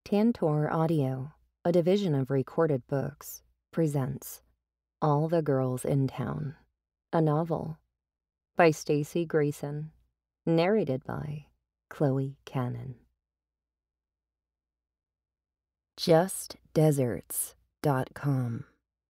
Tantor Audio, a division of Recorded Books, presents All the Girls in Town, a novel by Staci Greason, narrated by Chloe Cannon. JustDeserts.com.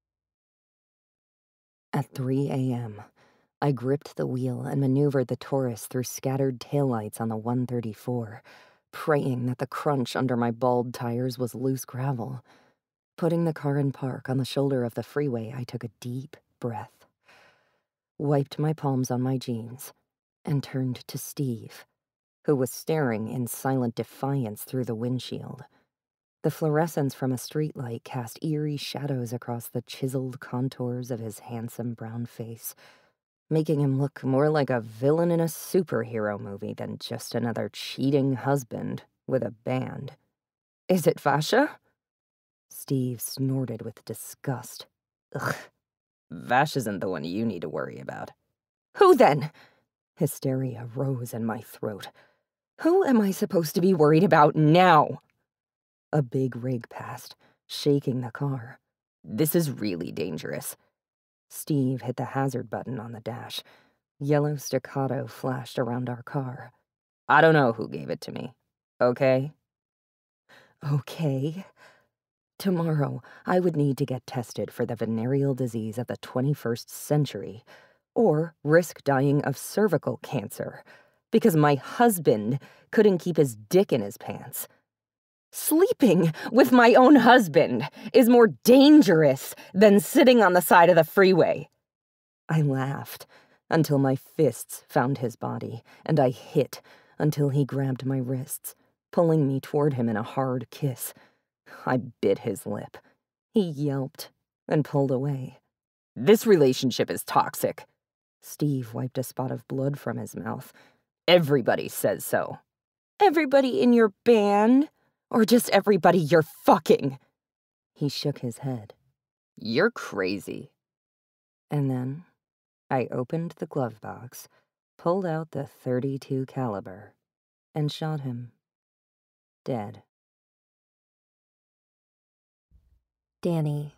At 3 a.m., I gripped the wheel and maneuvered the Taurus through scattered taillights on the 134, praying that the crunch under my bald tires was loose gravel. Putting the car in park on the shoulder of the freeway, I took a deep breath, wiped my palms on my jeans, and turned to Steve, who was staring in silent defiance through the windshield. The fluorescence from a streetlight cast eerie shadows across the chiseled contours of his handsome brown face, making him look more like a villain in a superhero movie than just another cheating husband with a band. "Is it Sasha?" Steve snorted with disgust. "Ugh, Vash isn't the one you need to worry about." "Who then?" Hysteria rose in my throat. "Who am I supposed to be worried about now?" A big rig passed, shaking the car. "This is really dangerous." Steve hit the hazard button on the dash. Yellow staccato flashed around our car. "I don't know who gave it to me. Okay?" "Okay." Tomorrow, I would need to get tested for the venereal disease of the 21st century, or risk dying of cervical cancer, because my husband couldn't keep his dick in his pants. Sleeping with my own husband is more dangerous than sitting on the side of the freeway. I laughed until my fists found his body, and I hit until he grabbed my wrists, pulling me toward him in a hard kiss. I bit his lip. He yelped and pulled away. "This relationship is toxic." Steve wiped a spot of blood from his mouth. "Everybody says so." "Everybody in your band? Or just everybody you're fucking?" He shook his head. "You're crazy." And then I opened the glove box, pulled out the .32 caliber, and shot him. Dead. Dani.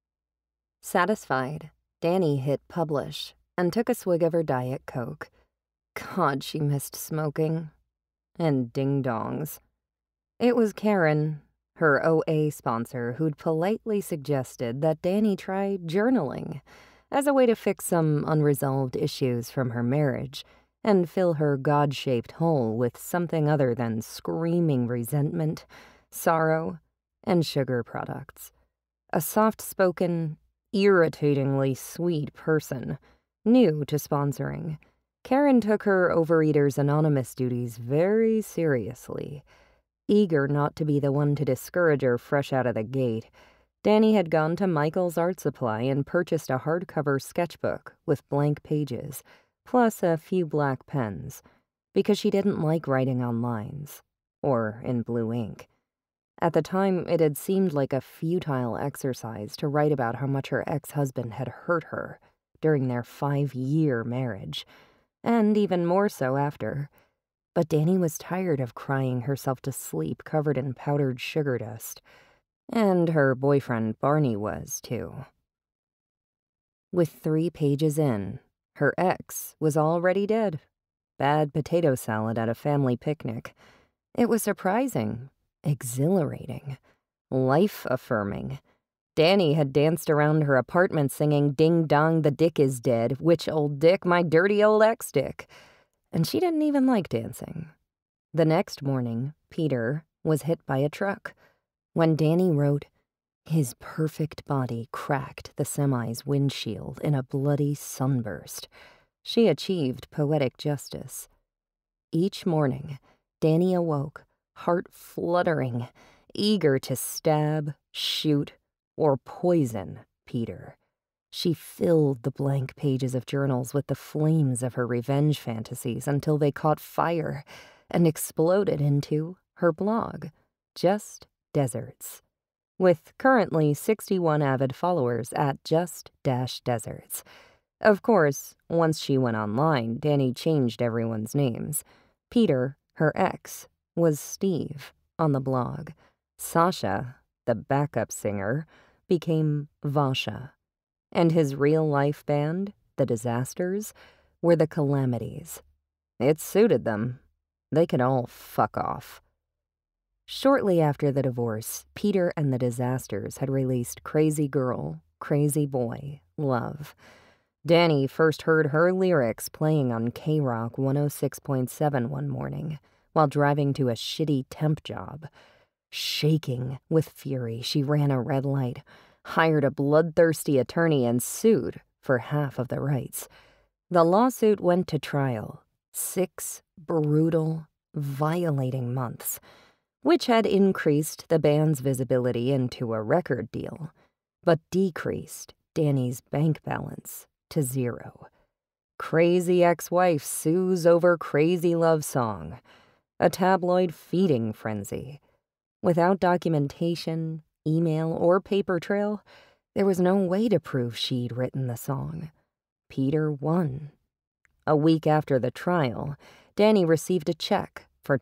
Satisfied, Dani hit publish and took a swig of her Diet Coke. God, she missed smoking. And ding-dongs. It was Karen, her OA sponsor, who'd politely suggested that Dani try journaling as a way to fix some unresolved issues from her marriage and fill her God-shaped hole with something other than screaming resentment, sorrow, and sugar products. A soft-spoken, irritatingly sweet person, new to sponsoring, Karen took her Overeaters Anonymous duties very seriously. Eager not to be the one to discourage her fresh out of the gate, Dani had gone to Michael's Art Supply and purchased a hardcover sketchbook with blank pages, plus a few black pens, because she didn't like writing on lines, or in blue ink. At the time, it had seemed like a futile exercise to write about how much her ex-husband had hurt her during their 5-year marriage, and even more so after. But Dani was tired of crying herself to sleep covered in powdered sugar dust. And her boyfriend Barney was, too. With 3 pages in, her ex was already dead. Bad potato salad at a family picnic. It was surprising, exhilarating, life-affirming. Dani had danced around her apartment singing "Ding Dong, the Dick is Dead, which old dick, my dirty old ex-dick." And she didn't even like dancing. The next morning, Peter was hit by a truck. When Dani wrote, his perfect body cracked the semi's windshield in a bloody sunburst, she achieved poetic justice. Each morning, Dani awoke, heart fluttering, eager to stab, shoot, or poison Peter. She filled the blank pages of journals with the flames of her revenge fantasies until they caught fire and exploded into her blog, Just Deserts, with currently 61 avid followers at Just-Deserts. Of course, once she went online, Dani changed everyone's names. Peter, her ex, was Steve on the blog. Sasha, the backup singer, became Vasha, and his real-life band, the Disasters, were the Calamities. It suited them. They could all fuck off. Shortly after the divorce, Peter and the Disasters had released Crazy Girl, Crazy Boy, Love. Dani first heard her lyrics playing on K-Rock 106.7 one morning while driving to a shitty temp job. Shaking with fury, she ran a red light, hired a bloodthirsty attorney, and sued for half of the rights. The lawsuit went to trial. 6 brutal, violating months, which had increased the band's visibility into a record deal, but decreased Dani's bank balance to 0. Crazy ex-wife sues over crazy love song, a tabloid feeding frenzy. Without documentation, email, or paper trail, there was no way to prove she'd written the song. Peter won. A week after the trial, Dani received a check for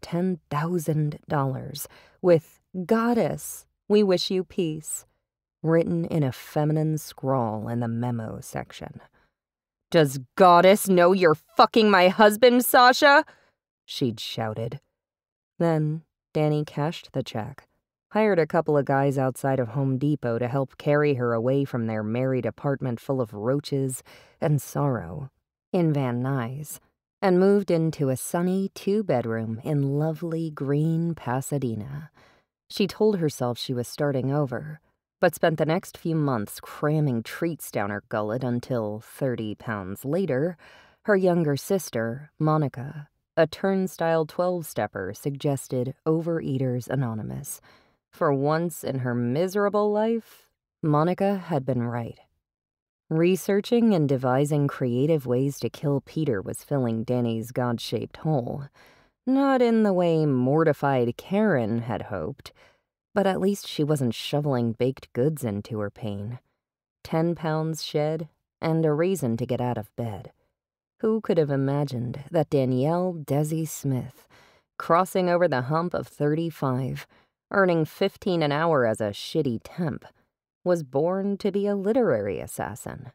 $10,000 with "Goddess, we wish you peace" written in a feminine scrawl in the memo section. "Does Goddess know you're fucking my husband, Sasha?" she'd shouted. Then Dani cashed the check, hired a couple of guys outside of Home Depot to help carry her away from their married apartment full of roaches and sorrow in Van Nuys, and moved into a sunny 2-bedroom in lovely green Pasadena. She told herself she was starting over, but spent the next few months cramming treats down her gullet until, 30 pounds later, her younger sister, Monica, a turnstile 12-stepper, suggested Overeaters Anonymous. For once in her miserable life, Monica had been right. Researching and devising creative ways to kill Peter was filling Dani's God-shaped hole. Not in the way mortified Karen had hoped, but at least she wasn't shoveling baked goods into her pain. 10 pounds shed, and a reason to get out of bed. Who could have imagined that Danielle Desi Smith, crossing over the hump of 35, earning $15 an hour as a shitty temp, was born to be a literary assassin?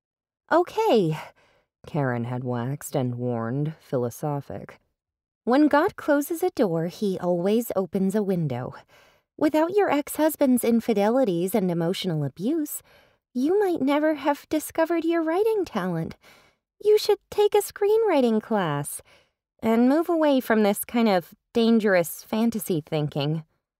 "Okay," Karen had waxed and warned, philosophic. "When God closes a door, he always opens a window. Without your ex-husband's infidelities and emotional abuse, you might never have discovered your writing talent. You should take a screenwriting class and move away from this kind of dangerous fantasy thinking."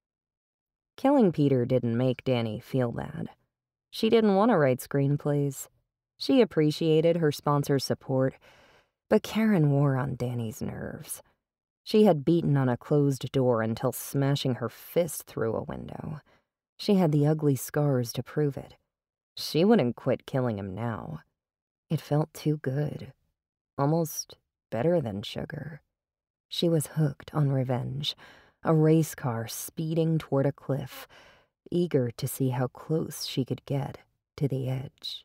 Killing Peter didn't make Dani feel bad. She didn't want to write screenplays. She appreciated her sponsor's support, but Karen wore on Dani's nerves. She had beaten on a closed door until smashing her fist through a window. She had the ugly scars to prove it. She wouldn't quit killing him now. It felt too good. Almost better than sugar. She was hooked on revenge, a race car speeding toward a cliff, eager to see how close she could get to the edge.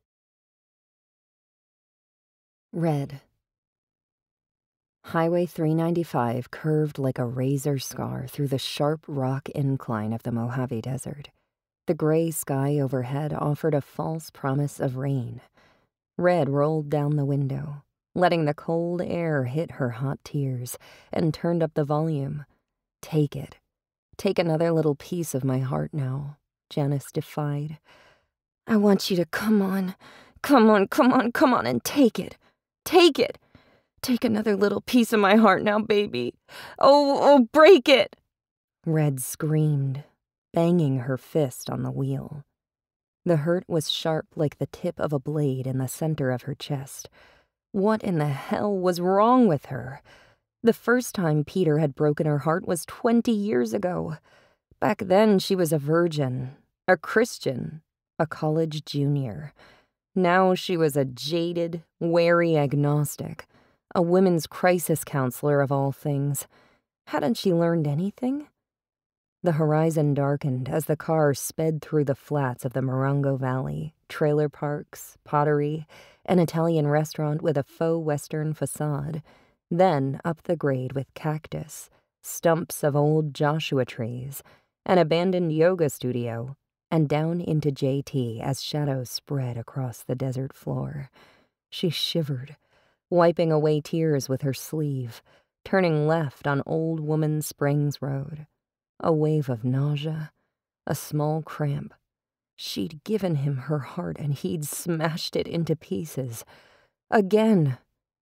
Red. Highway 395 curved like a razor scar through the sharp rock incline of the Mojave Desert. The gray sky overhead offered a false promise of rain. Red rolled down the window, letting the cold air hit her hot tears, and turned up the volume. "Take it. Take another little piece of my heart now," Janice defied. "I want you to come on and take it. Take it. Take another little piece of my heart now, baby. Oh, break it!" Red screamed, banging her fist on the wheel. The hurt was sharp like the tip of a blade in the center of her chest. What in the hell was wrong with her? The first time Peter had broken her heart was 20 years ago. Back then, she was a virgin, a Christian, a college junior. Now she was a jaded, wary agnostic, a women's crisis counselor of all things. Hadn't she learned anything? The horizon darkened as the car sped through the flats of the Morongo Valley, trailer parks, pottery, an Italian restaurant with a faux Western facade, then up the grade with cactus, stumps of old Joshua trees, an abandoned yoga studio, and down into JT as shadows spread across the desert floor. She shivered, wiping away tears with her sleeve, turning left on Old Woman Springs Road. A wave of nausea, a small cramp. She'd given him her heart and he'd smashed it into pieces. Again.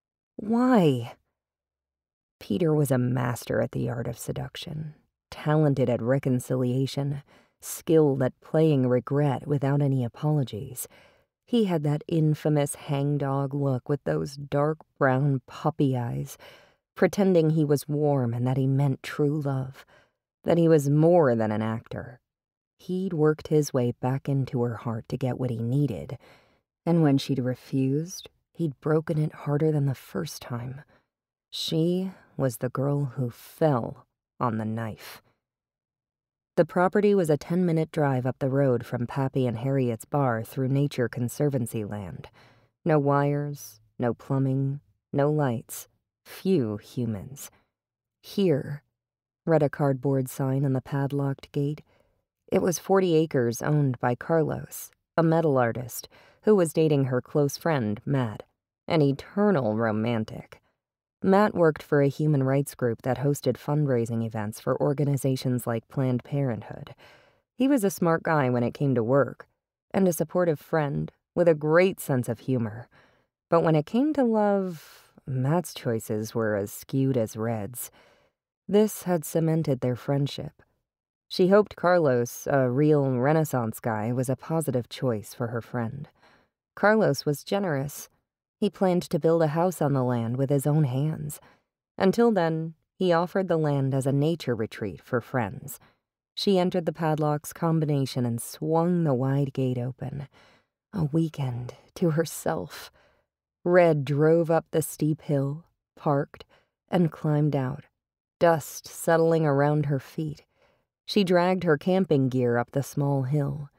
Why? Peter was a master at the art of seduction, talented at reconciliation, skilled at playing regret without any apologies. He had that infamous hangdog look with those dark brown puppy eyes, pretending he was warm and that he meant true love, that he was more than an actor. He'd worked his way back into her heart to get what he needed, and when she'd refused, he'd broken it harder than the first time. She was the girl who fell on the knife. The property was a 10-minute drive up the road from Pappy and Harriet's bar through Nature Conservancy land. No wires, no plumbing, no lights, few humans. Here, read a cardboard sign on the padlocked gate. It was 40 acres owned by Carlos, a metal artist, who was dating her close friend, Matt, an eternal romantic. Matt worked for a human rights group that hosted fundraising events for organizations like Planned Parenthood. He was a smart guy when it came to work, and a supportive friend with a great sense of humor. But when it came to love, Matt's choices were as skewed as Red's. This had cemented their friendship. She hoped Carlos, a real Renaissance guy, was a positive choice for her friend. Carlos was generous. He planned to build a house on the land with his own hands. Until then, he offered the land as a nature retreat for friends. She entered the padlock's combination and swung the wide gate open. A weekend to herself. Red drove up the steep hill, parked, and climbed out, dust settling around her feet. She dragged her camping gear up the small hill.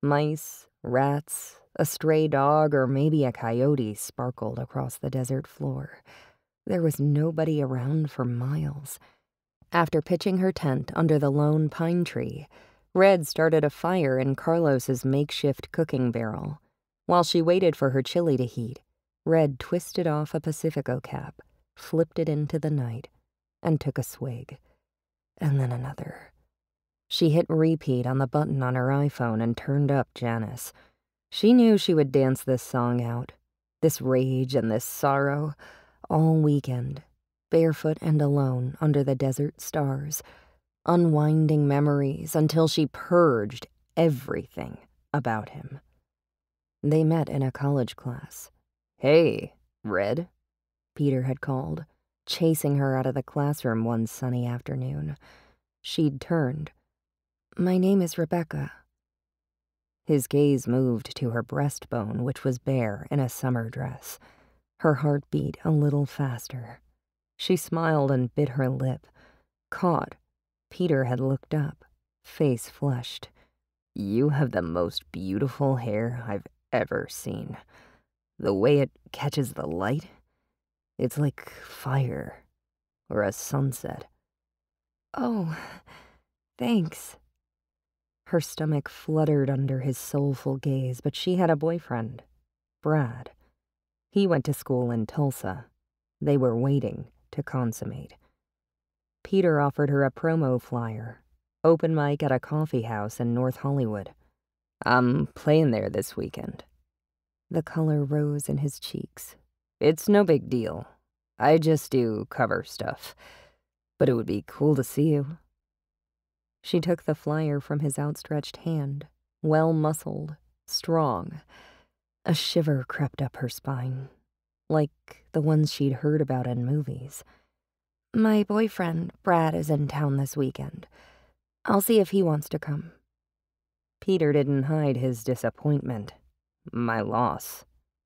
Mice, rats, a stray dog, or maybe a coyote sparkled across the desert floor. There was nobody around for miles. After pitching her tent under the lone pine tree, Red started a fire in Carlos's makeshift cooking barrel. While she waited for her chili to heat, Red twisted off a Pacifico cap, flipped it into the night, and took a swig. And then another. She hit repeat on the button on her iPhone and turned up Janice. She knew she would dance this song out, this rage and this sorrow, all weekend, barefoot and alone under the desert stars, unwinding memories until she purged everything about him. They met in a college class. "Hey, Red," Peter had called, chasing her out of the classroom one sunny afternoon. She'd turned. "My name is Rebecca." His gaze moved to her breastbone, which was bare in a summer dress. Her heart beat a little faster. She smiled and bit her lip. Caught, Peter had looked up, face flushed. "You have the most beautiful hair I've ever seen. The way it catches the light, it's like fire or a sunset." "Oh, thanks." Her stomach fluttered under his soulful gaze, but she had a boyfriend, Brad. He went to school in Tulsa. They were waiting to consummate. Peter offered her a promo flyer, open mic at a coffee house in North Hollywood. "I'm playing there this weekend." The color rose in his cheeks. "It's no big deal. I just do cover stuff. But it would be cool to see you." She took the flyer from his outstretched hand, well-muscled, strong. A shiver crept up her spine, like the ones she'd heard about in movies. "My boyfriend, Brad, is in town this weekend. I'll see if he wants to come." Peter didn't hide his disappointment. "My loss."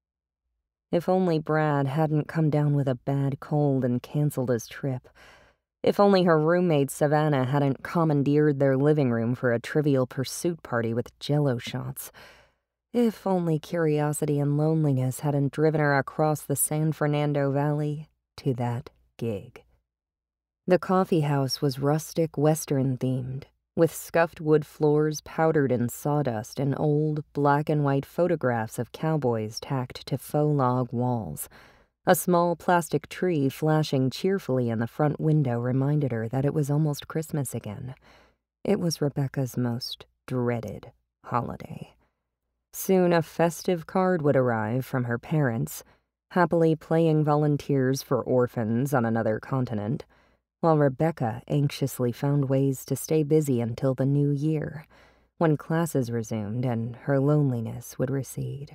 If only Brad hadn't come down with a bad cold and canceled his trip. If only her roommate Savannah hadn't commandeered their living room for a Trivial Pursuit party with Jell-O shots. If only curiosity and loneliness hadn't driven her across the San Fernando Valley to that gig. The coffee house was rustic Western-themed, with scuffed wood floors powdered in sawdust and old black-and-white photographs of cowboys tacked to faux log walls. A small plastic tree flashing cheerfully in the front window reminded her that it was almost Christmas again. It was Rebecca's most dreaded holiday. Soon a festive card would arrive from her parents, happily playing volunteers for orphans on another continent, while Rebecca anxiously found ways to stay busy until the new year, when classes resumed and her loneliness would recede.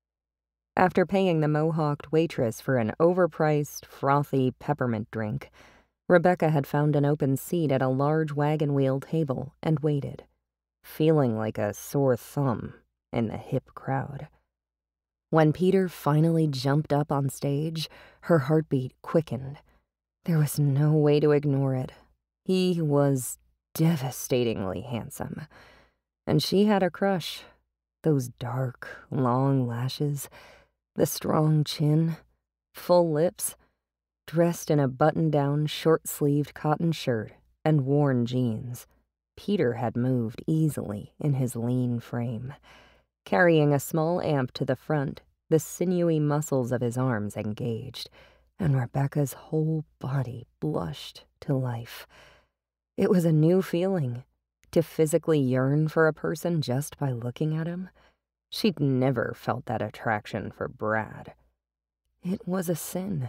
After paying the mohawked waitress for an overpriced, frothy peppermint drink, Rebecca had found an open seat at a large wagon wheel table and waited, feeling like a sore thumb in the hip crowd. When Peter finally jumped up on stage, her heartbeat quickened. There was no way to ignore it. He was devastatingly handsome, and she had a crush. Those dark, long lashes, the strong chin, full lips, dressed in a button-down, short-sleeved cotton shirt and worn jeans. Peter had moved easily in his lean frame. Carrying a small amp to the front, the sinewy muscles of his arms engaged, and Rebecca's whole body blushed to life. It was a new feeling, to physically yearn for a person just by looking at him. She'd never felt that attraction for Brad. It was a sin.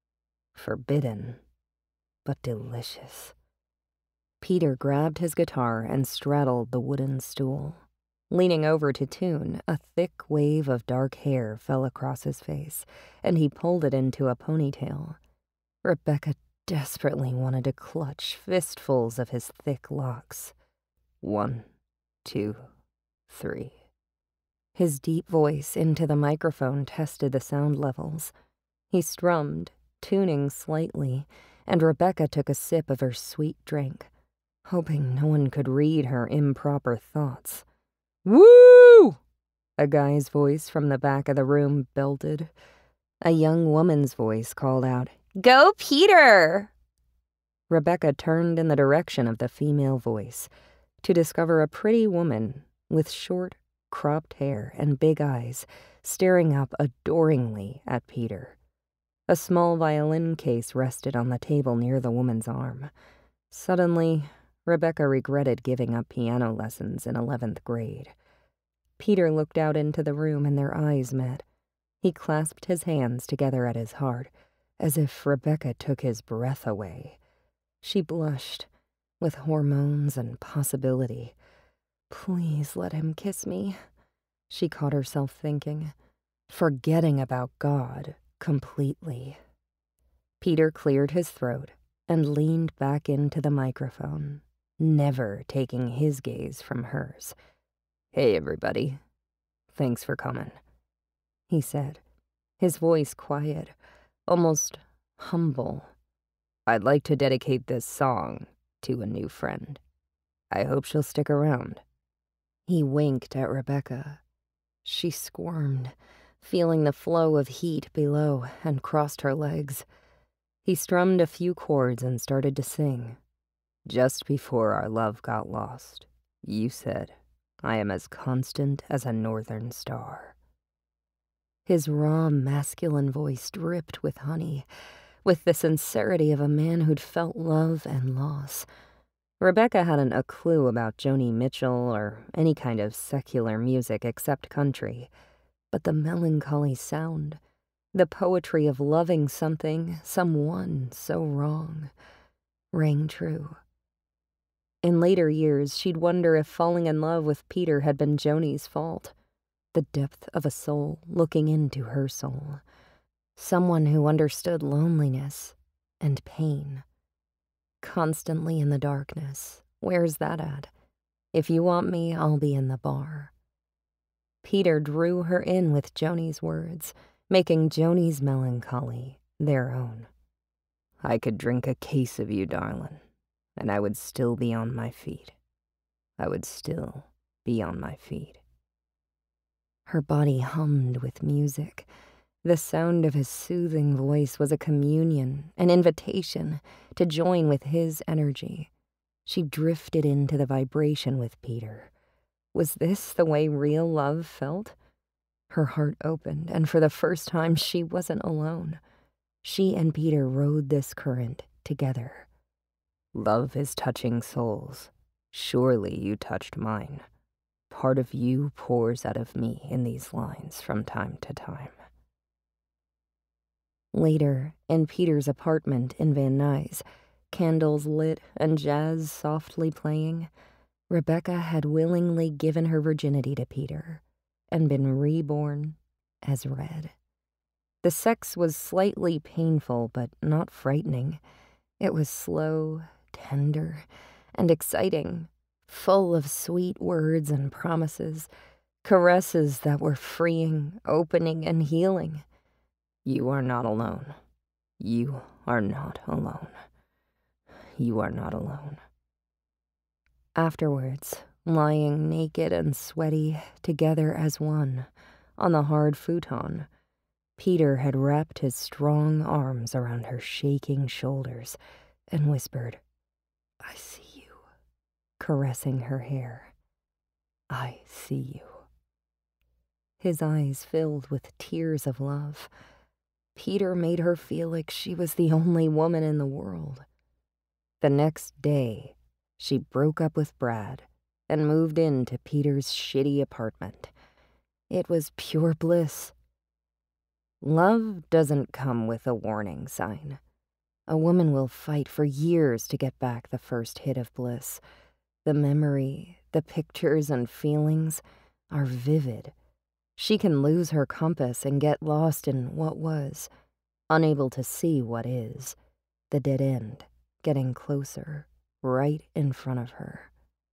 Forbidden, but delicious. Peter grabbed his guitar and straddled the wooden stool. Leaning over to tune, a thick wave of dark hair fell across his face, and he pulled it into a ponytail. Rebecca desperately wanted to clutch fistfuls of his thick locks. 1, 2, 3. His deep voice into the microphone tested the sound levels. He strummed, tuning slightly, and Rebecca took a sip of her sweet drink, hoping no one could read her improper thoughts. "Woo!" a guy's voice from the back of the room belted. A young woman's voice called out, "Go, Peter!" Rebecca turned in the direction of the female voice to discover a pretty woman with short, cropped hair and big eyes staring up adoringly at Peter. A small violin case rested on the table near the woman's arm. Suddenly, Rebecca regretted giving up piano lessons in 11th grade. Peter looked out into the room and their eyes met. He clasped his hands together at his heart, as if Rebecca took his breath away. She blushed, with hormones and possibility. Please let him kiss me, she caught herself thinking, forgetting about God completely. Peter cleared his throat and leaned back into the microphone, never taking his gaze from hers. "Hey, everybody. Thanks for coming," he said, his voice quiet, almost humble. "I'd like to dedicate this song to a new friend. I hope she'll stick around." He winked at Rebecca. She squirmed, feeling the flow of heat below, and crossed her legs. He strummed a few chords and started to sing. "Just before our love got lost, you said, 'I am as constant as a northern star.'" His raw, masculine voice dripped with honey, with the sincerity of a man who'd felt love and loss. Rebecca hadn't a clue about Joni Mitchell or any kind of secular music except country, but the melancholy sound, the poetry of loving something, someone so wrong, rang true. In later years, she'd wonder if falling in love with Peter had been Joni's fault, the depth of a soul looking into her soul, someone who understood loneliness and pain. Constantly in the darkness, where's that at? If you want me, I'll be in the bar. Peter drew her in with Joni's words, making Joni's melancholy their own. "I could drink a case of you, darling, and I would still be on my feet. I would still be on my feet." Her body hummed with music. The sound of his soothing voice was a communion, an invitation to join with his energy. She drifted into the vibration with Peter. Was this the way real love felt? Her heart opened, and for the first time, she wasn't alone. She and Peter rode this current together. Love is touching souls. Surely you touched mine. Part of you pours out of me in these lines from time to time. Later, in Peter's apartment in Van Nuys, candles lit and jazz softly playing, Rebecca had willingly given her virginity to Peter and been reborn as Red. The sex was slightly painful, but not frightening. It was slow, tender, and exciting, full of sweet words and promises, caresses that were freeing, opening, and healing. You are not alone. You are not alone. You are not alone. Afterwards, lying naked and sweaty, together as one, on the hard futon, Peter had wrapped his strong arms around her shaking shoulders and whispered, "I see you," caressing her hair. "I see you." His eyes filled with tears of love. Peter made her feel like she was the only woman in the world. The next day, she broke up with Brad and moved into Peter's shitty apartment. It was pure bliss. Love doesn't come with a warning sign. A woman will fight for years to get back the first hit of bliss. The memory, the pictures and feelings are vivid. She can lose her compass and get lost in what was, unable to see what is, the dead end, getting closer, right in front of her.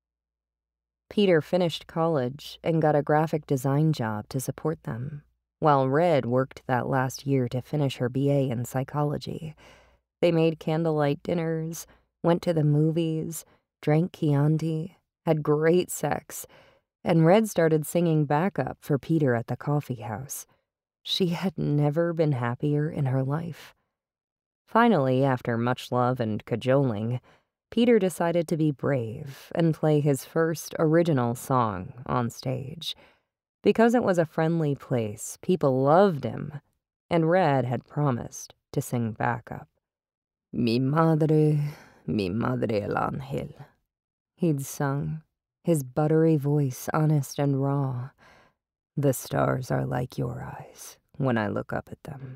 Peter finished college and got a graphic design job to support them, while Red worked that last year to finish her BA in psychology. They made candlelight dinners, went to the movies, drank Chianti, had great sex, and Red started singing backup for Peter at the coffee house. She had never been happier in her life. Finally, after much love and cajoling, Peter decided to be brave and play his first original song on stage. Because it was a friendly place, people loved him, and Red had promised to sing backup. Mi madre el ángel, he'd sung, his buttery voice honest and raw. The stars are like your eyes when I look up at them.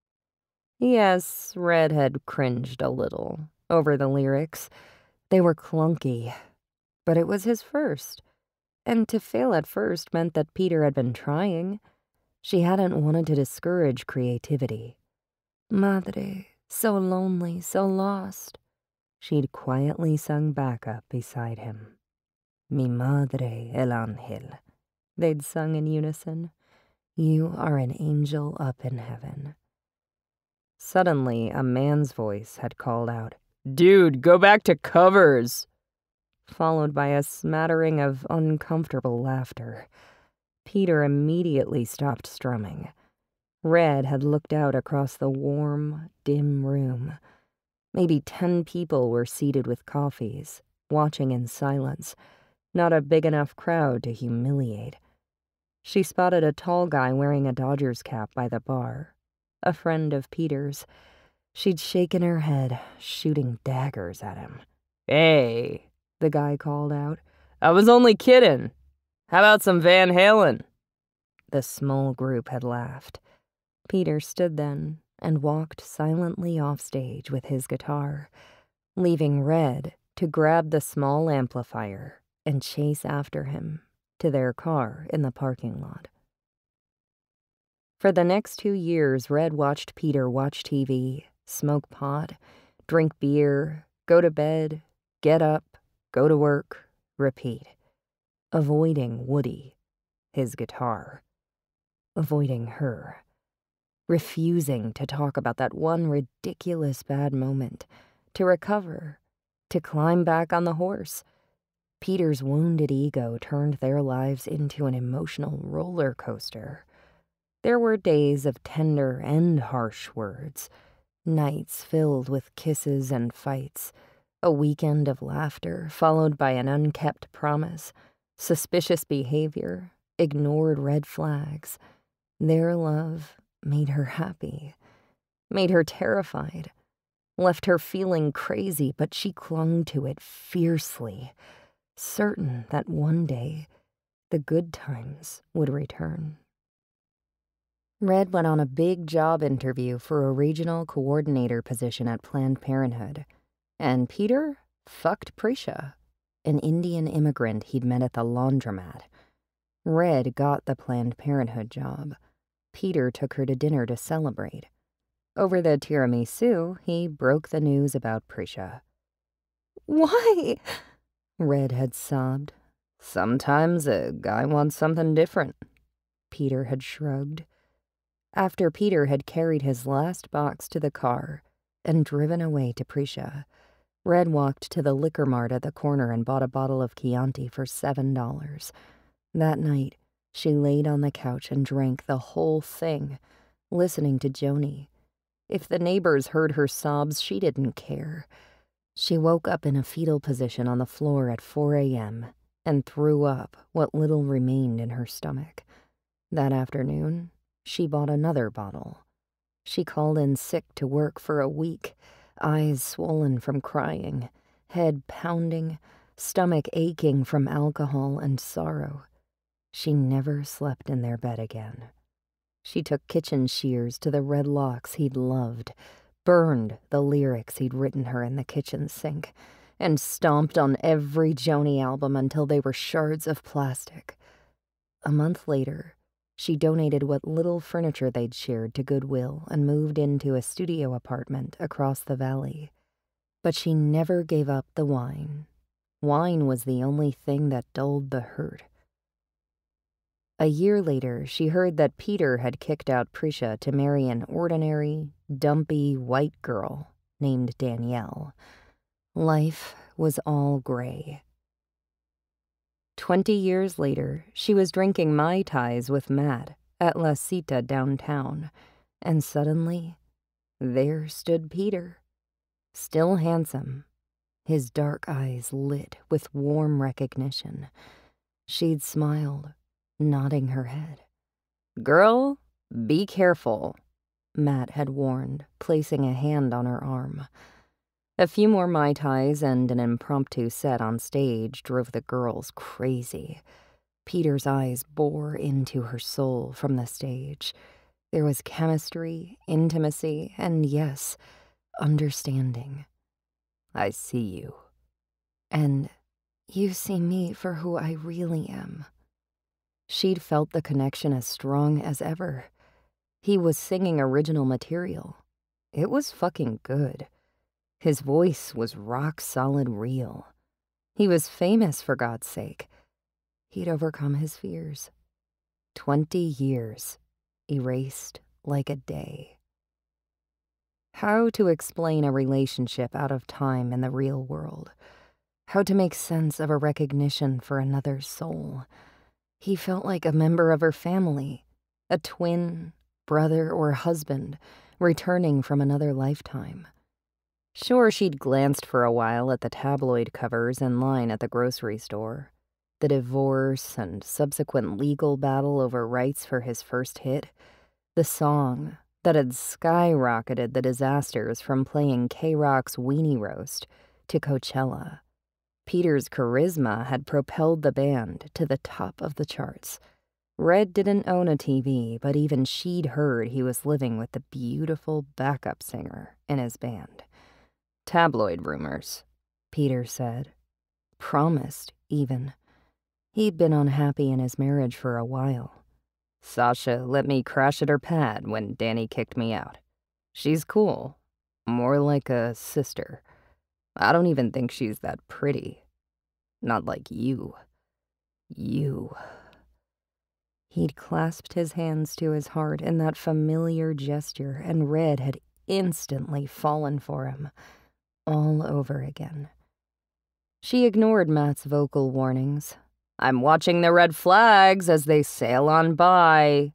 Yes, Red had cringed a little over the lyrics. They were clunky, but it was his first. And to fail at first meant that Peter had been trying. She hadn't wanted to discourage creativity. Madre, so lonely, so lost. She'd quietly sung backup beside him. Mi madre el ángel. They'd sung in unison. You are an angel up in heaven. Suddenly, a man's voice had called out, "Dude, go back to covers!" Followed by a smattering of uncomfortable laughter. Peter immediately stopped strumming. Red had looked out across the warm, dim room. Maybe 10 people were seated with coffees, watching in silence, not a big enough crowd to humiliate. She spotted a tall guy wearing a Dodgers cap by the bar, a friend of Peter's. She'd shaken her head, shooting daggers at him. "Hey," the guy called out. "I was only kidding. How about some Van Halen?" The small group had laughed. Peter stood then and walked silently off stage with his guitar, leaving Red to grab the small amplifier and chase after him to their car in the parking lot. For the next 2 years, Red watched Peter watch TV, smoke pot, drink beer, go to bed, get up, go to work, repeat. Avoiding Woody, his guitar. Avoiding her. Refusing to talk about that one ridiculous bad moment. To recover. To climb back on the horse. Peter's wounded ego turned their lives into an emotional roller coaster. There were days of tender and harsh words. Nights filled with kisses and fights. A weekend of laughter followed by an unkept promise, suspicious behavior, ignored red flags. Their love made her happy, made her terrified, left her feeling crazy, but she clung to it fiercely, certain that one day the good times would return. Red went on a big job interview for a regional coordinator position at Planned Parenthood, and Peter fucked Prisha, an Indian immigrant he'd met at the laundromat. Red got the Planned Parenthood job. Peter took her to dinner to celebrate. Over the tiramisu, he broke the news about Prisha. "Why?" Red had sobbed. "Sometimes a guy wants something different." Peter had shrugged. After Peter had carried his last box to the car and driven away to Prisha, Red walked to the liquor mart at the corner and bought a bottle of Chianti for $7. That night, she laid on the couch and drank the whole thing, listening to Joni. If the neighbors heard her sobs, she didn't care. She woke up in a fetal position on the floor at 4 a.m. and threw up what little remained in her stomach. That afternoon, she bought another bottle. She called in sick to work for a week, eyes swollen from crying, head pounding, stomach aching from alcohol and sorrow. She never slept in their bed again. She took kitchen shears to the red locks he'd loved, burned the lyrics he'd written her in the kitchen sink, and stomped on every Joni album until they were shards of plastic. A month later, she donated what little furniture they'd shared to Goodwill and moved into a studio apartment across the valley. But she never gave up the wine. Wine was the only thing that dulled the hurt. A year later, she heard that Peter had kicked out Prisha to marry an ordinary, dumpy white girl named Danielle. Life was all gray. 20 years later, she was drinking Mai Tais with Matt at La Cita downtown, and suddenly, there stood Peter, still handsome, his dark eyes lit with warm recognition. She'd smiled, nodding her head. "Girl, be careful," Matt had warned, placing a hand on her arm. A few more Mai Tais and an impromptu set on stage drove the girls crazy. Peter's eyes bore into her soul from the stage. There was chemistry, intimacy, and yes, understanding. "I see you." And "You see me for who I really am." She'd felt the connection as strong as ever. He was singing original material. It was fucking good. His voice was rock-solid real. He was famous, for God's sake. He'd overcome his fears. 20 years, erased like a day. How to explain a relationship out of time in the real world. How to make sense of a recognition for another's soul. He felt like a member of her family, a twin, brother, or husband, returning from another lifetime. Sure, she'd glanced for a while at the tabloid covers in line at the grocery store. The divorce and subsequent legal battle over rights for his first hit. The song that had skyrocketed the disasters from playing K-Rock's Weenie Roast to Coachella. Peter's charisma had propelled the band to the top of the charts. Red didn't own a TV, but even she'd heard he was living with the beautiful backup singer in his band. "Tabloid rumors," Peter said. Promised, even. He'd been unhappy in his marriage for a while. "Sasha let me crash at her pad when Dani kicked me out. She's cool. More like a sister. I don't even think she's that pretty. Not like you. You." He'd clasped his hands to his heart in that familiar gesture, and Red had instantly fallen for him. All over again. She ignored Matt's vocal warnings. "I'm watching the red flags as they sail on by."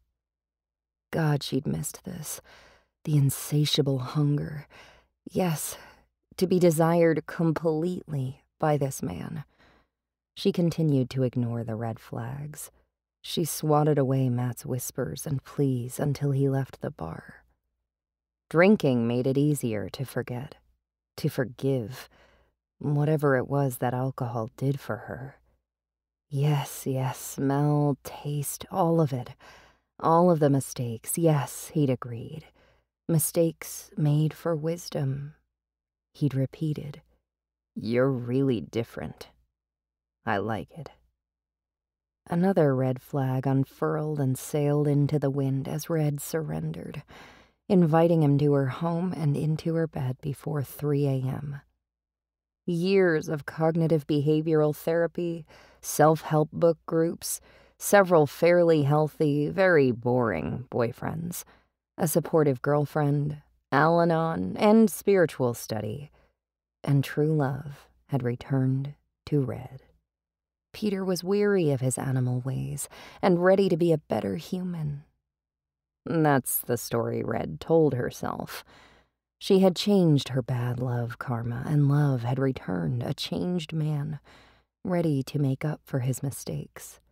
God, she'd missed this. The insatiable hunger. Yes, to be desired completely by this man. She continued to ignore the red flags. She swatted away Matt's whispers and pleas until he left the bar. Drinking made it easier to forget, to forgive, whatever it was that alcohol did for her. Yes, smell, taste, all of it. All of the mistakes, yes, he'd agreed. Mistakes made for wisdom. He'd repeated, "You're really different. I like it." Another red flag unfurled and sailed into the wind as Red surrendered, inviting him to her home and into her bed before 3 a.m. Years of cognitive behavioral therapy, self-help book groups, several fairly healthy, very boring boyfriends, a supportive girlfriend, Al-Anon, and spiritual study, and true love had returned to Red. Peter was weary of his animal ways and ready to be a better human. That's the story Red told herself. She had changed her bad love karma, and love had returned, a changed man, ready to make up for his mistakes.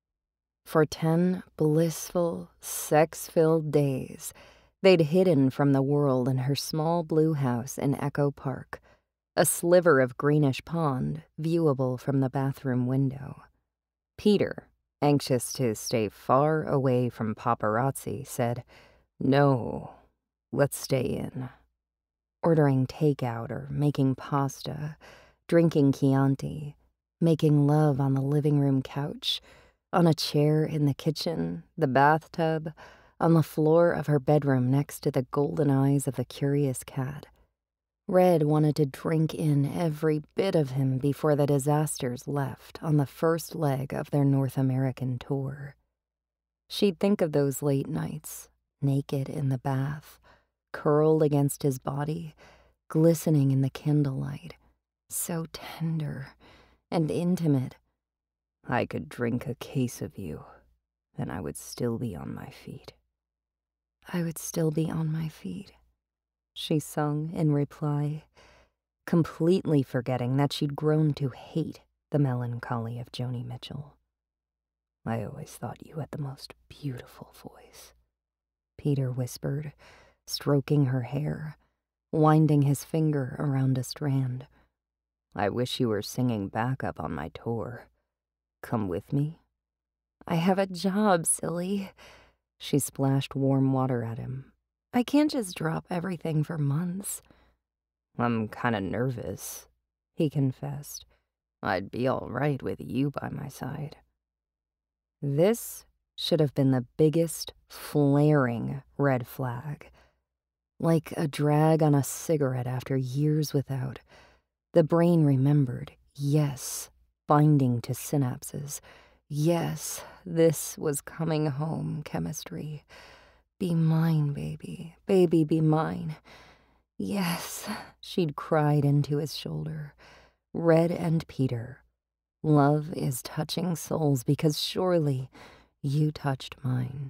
For 10 blissful, sex-filled days, they'd hidden from the world in her small blue house in Echo Park, a sliver of greenish pond viewable from the bathroom window. Peter, anxious to stay far away from paparazzi, said, "No, let's stay in." Ordering takeout or making pasta, drinking Chianti, making love on the living room couch, on a chair in the kitchen, the bathtub, on the floor of her bedroom next to the golden eyes of the curious cat. Red wanted to drink in every bit of him before the disasters left on the first leg of their North American tour. She'd think of those late nights, naked in the bath, curled against his body, glistening in the candlelight, so tender and intimate. "I could drink a case of you, and I would still be on my feet." "I would still be on my feet," she sung in reply, completely forgetting that she'd grown to hate the melancholy of Joni Mitchell. "I always thought you had the most beautiful voice," Peter whispered, stroking her hair, winding his finger around a strand. "I wish you were singing backup on my tour. Come with me?" "I have a job, silly." She splashed warm water at him. "I can't just drop everything for months." "I'm kinda nervous," he confessed. "I'd be all right with you by my side." This should have been the biggest, flaring red flag. Like a drag on a cigarette after years without, the brain remembered, yes, binding to synapses. Yes, this was coming home chemistry. "Be mine, baby. Baby, be mine." "Yes," she'd cried into his shoulder. "Red and Peter, love is touching souls because surely you touched mine."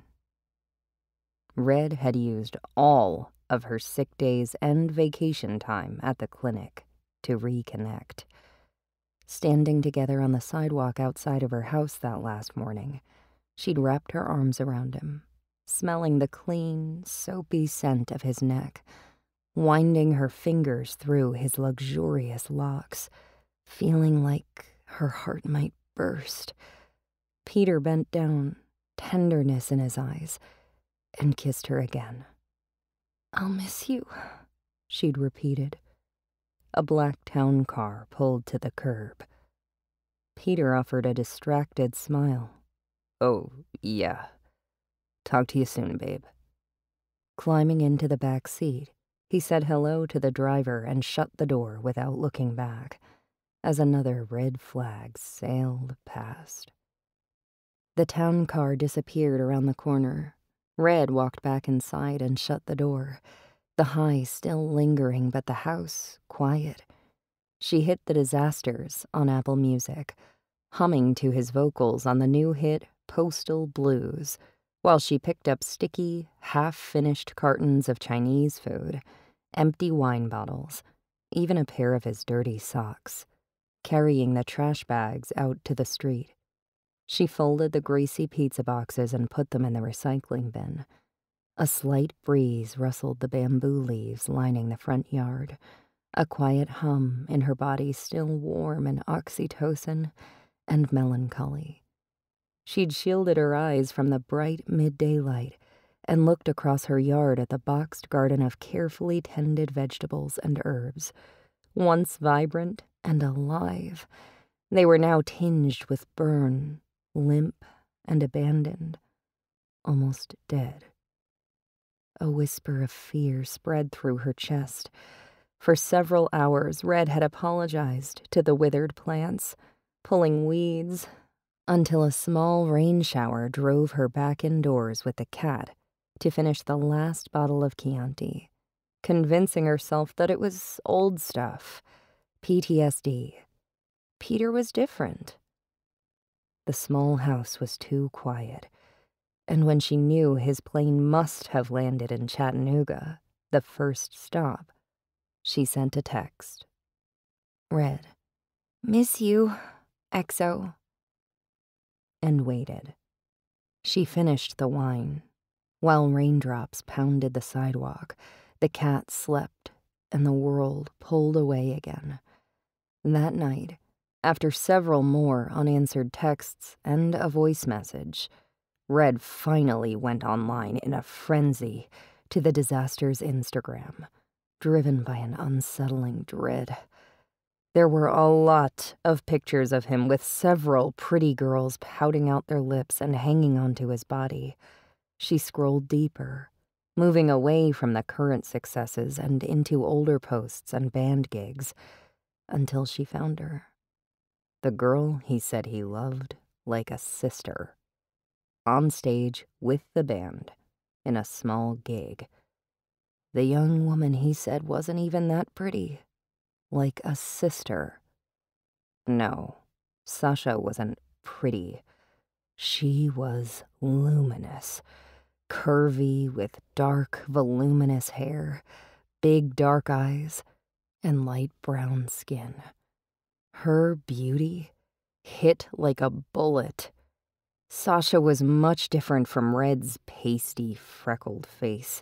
Red had used all of her sick days and vacation time at the clinic to reconnect. Standing together on the sidewalk outside of her house that last morning, she'd wrapped her arms around him, smelling the clean, soapy scent of his neck, winding her fingers through his luxurious locks, feeling like her heart might burst. Peter bent down, tenderness in his eyes, and kissed her again. "I'll miss you," she'd repeated. A black town car pulled to the curb. Peter offered a distracted smile. "Oh, yeah. Talk to you soon, babe." Climbing into the back seat, he said hello to the driver and shut the door without looking back, as another red flag sailed past. The town car disappeared around the corner. Red walked back inside and shut the door, the high still lingering but the house quiet. She hit the disasters on Apple Music, humming to his vocals on the new hit Postal Blues, while she picked up sticky, half-finished cartons of Chinese food, empty wine bottles, even a pair of his dirty socks, carrying the trash bags out to the street. She folded the greasy pizza boxes and put them in the recycling bin. A slight breeze rustled the bamboo leaves lining the front yard, a quiet hum in her body still warm in oxytocin and melancholy. She'd shielded her eyes from the bright midday light and looked across her yard at the boxed garden of carefully tended vegetables and herbs. Once vibrant and alive, they were now tinged with burn, limp and abandoned, almost dead. A whisper of fear spread through her chest. For several hours, Red had apologized to the withered plants, pulling weeds, until a small rain shower drove her back indoors with the cat to finish the last bottle of Chianti, convincing herself that it was old stuff, PTSD. Peter was different. The small house was too quiet, and when she knew his plane must have landed in Chattanooga, the first stop, she sent a text. Red, miss you, XO. And waited. She finished the wine. While raindrops pounded the sidewalk, the cat slept, and the world pulled away again. That night, after several more unanswered texts and a voice message, Red finally went online in a frenzy to the disaster's Instagram, driven by an unsettling dread. There were a lot of pictures of him with several pretty girls pouting out their lips and hanging onto his body. She scrolled deeper, moving away from the current successes and into older posts and band gigs, until she found her. The girl he said he loved like a sister. On stage with the band, in a small gig. The young woman he said wasn't even that pretty. Like a sister. No, Sasha wasn't pretty. She was luminous. Curvy with dark, voluminous hair, big dark eyes, and light brown skin. Her beauty hit like a bullet. Sasha was much different from Red's pasty, freckled face.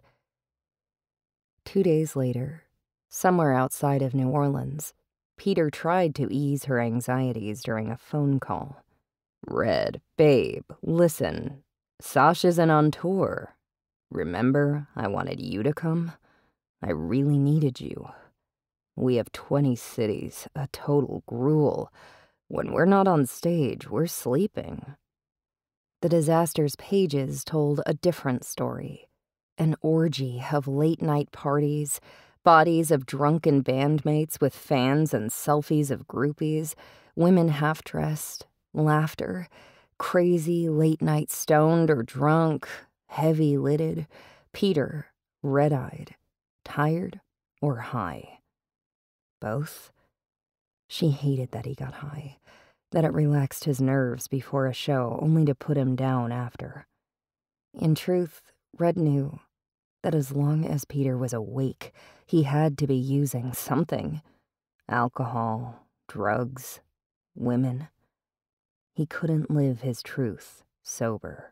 2 days later, somewhere outside of New Orleans, Peter tried to ease her anxieties during a phone call. Red, babe, listen. Sasha isn't on tour. Remember, I wanted you to come? I really needed you. We have 20 cities, a total gruel. When we're not on stage, we're sleeping. The disaster's pages told a different story. An orgy of late-night parties, bodies of drunken bandmates with fans and selfies of groupies, women half-dressed, laughter, crazy late-night stoned or drunk, heavy-lidded, Peter red-eyed, tired or high. Both? She hated that he got high, that it relaxed his nerves before a show only to put him down after. In truth, Red knew that as long as Peter was awake, he had to be using something. Alcohol, drugs, women. He couldn't live his truth sober.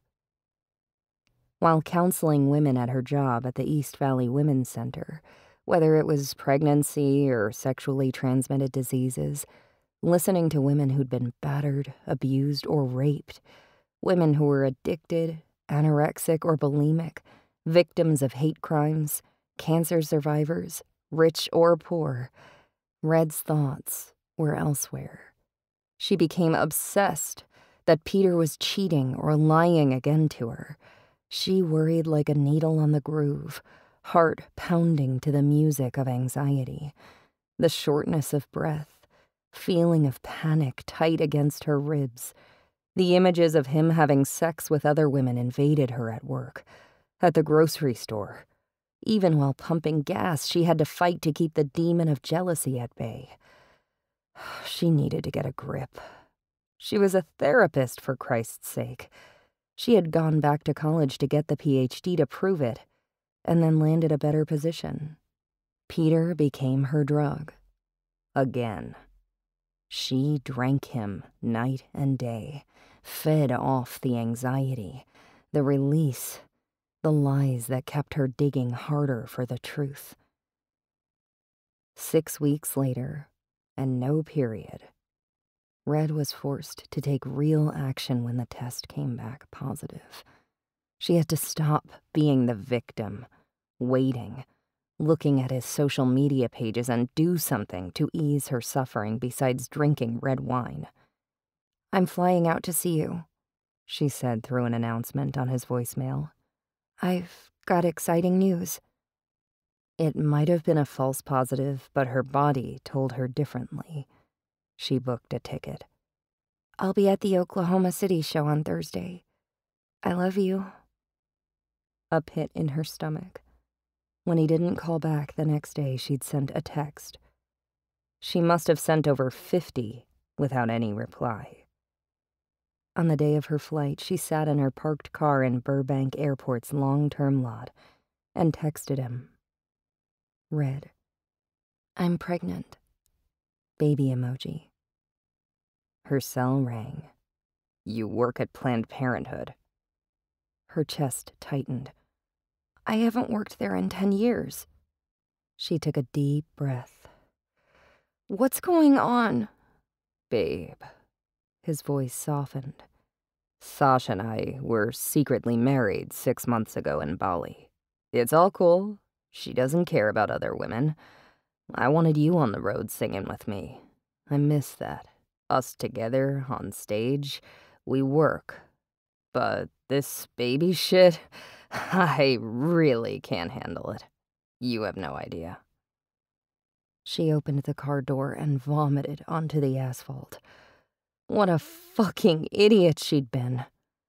While counseling women at her job at the East Valley Women's Center, whether it was pregnancy or sexually transmitted diseases, listening to women who'd been battered, abused, or raped, women who were addicted, anorexic, or bulimic, victims of hate crimes, cancer survivors, rich or poor, Red's thoughts were elsewhere. She became obsessed that Peter was cheating or lying again to her. She worried like a needle on the groove, heart pounding to the music of anxiety, the shortness of breath, feeling of panic tight against her ribs. The images of him having sex with other women invaded her at work, at the grocery store. Even while pumping gas, she had to fight to keep the demon of jealousy at bay. She needed to get a grip. She was a therapist, for Christ's sake. She had gone back to college to get the PhD to prove it, and then landed a better position. Peter became her drug, again. She drank him night and day, fed off the anxiety, the release, the lies that kept her digging harder for the truth. 6 weeks later, and no period, Red was forced to take real action when the test came back positive. She had to stop being the victim, waiting, looking at his social media pages and do something to ease her suffering besides drinking red wine. "I'm flying out to see you," she said through an announcement on his voicemail. "I've got exciting news." It might have been a false positive, but her body told her differently. She booked a ticket. "I'll be at the Oklahoma City show on Thursday. I love you." A pit in her stomach. When he didn't call back the next day, she'd sent a text. She must have sent over 50 without any reply. On the day of her flight, she sat in her parked car in Burbank Airport's long-term lot and texted him. Red. "I'm pregnant." Baby emoji. Her cell rang. "You work at Planned Parenthood." Her chest tightened. "I haven't worked there in 10 years. She took a deep breath. "What's going on?" "Babe." His voice softened. "Sasha and I were secretly married 6 months ago in Bali. It's all cool. She doesn't care about other women. I wanted you on the road singing with me. I miss that. Us together on stage. We work. But this baby shit, I really can't handle it. You have no idea." She opened the car door and vomited onto the asphalt. What a fucking idiot she'd been.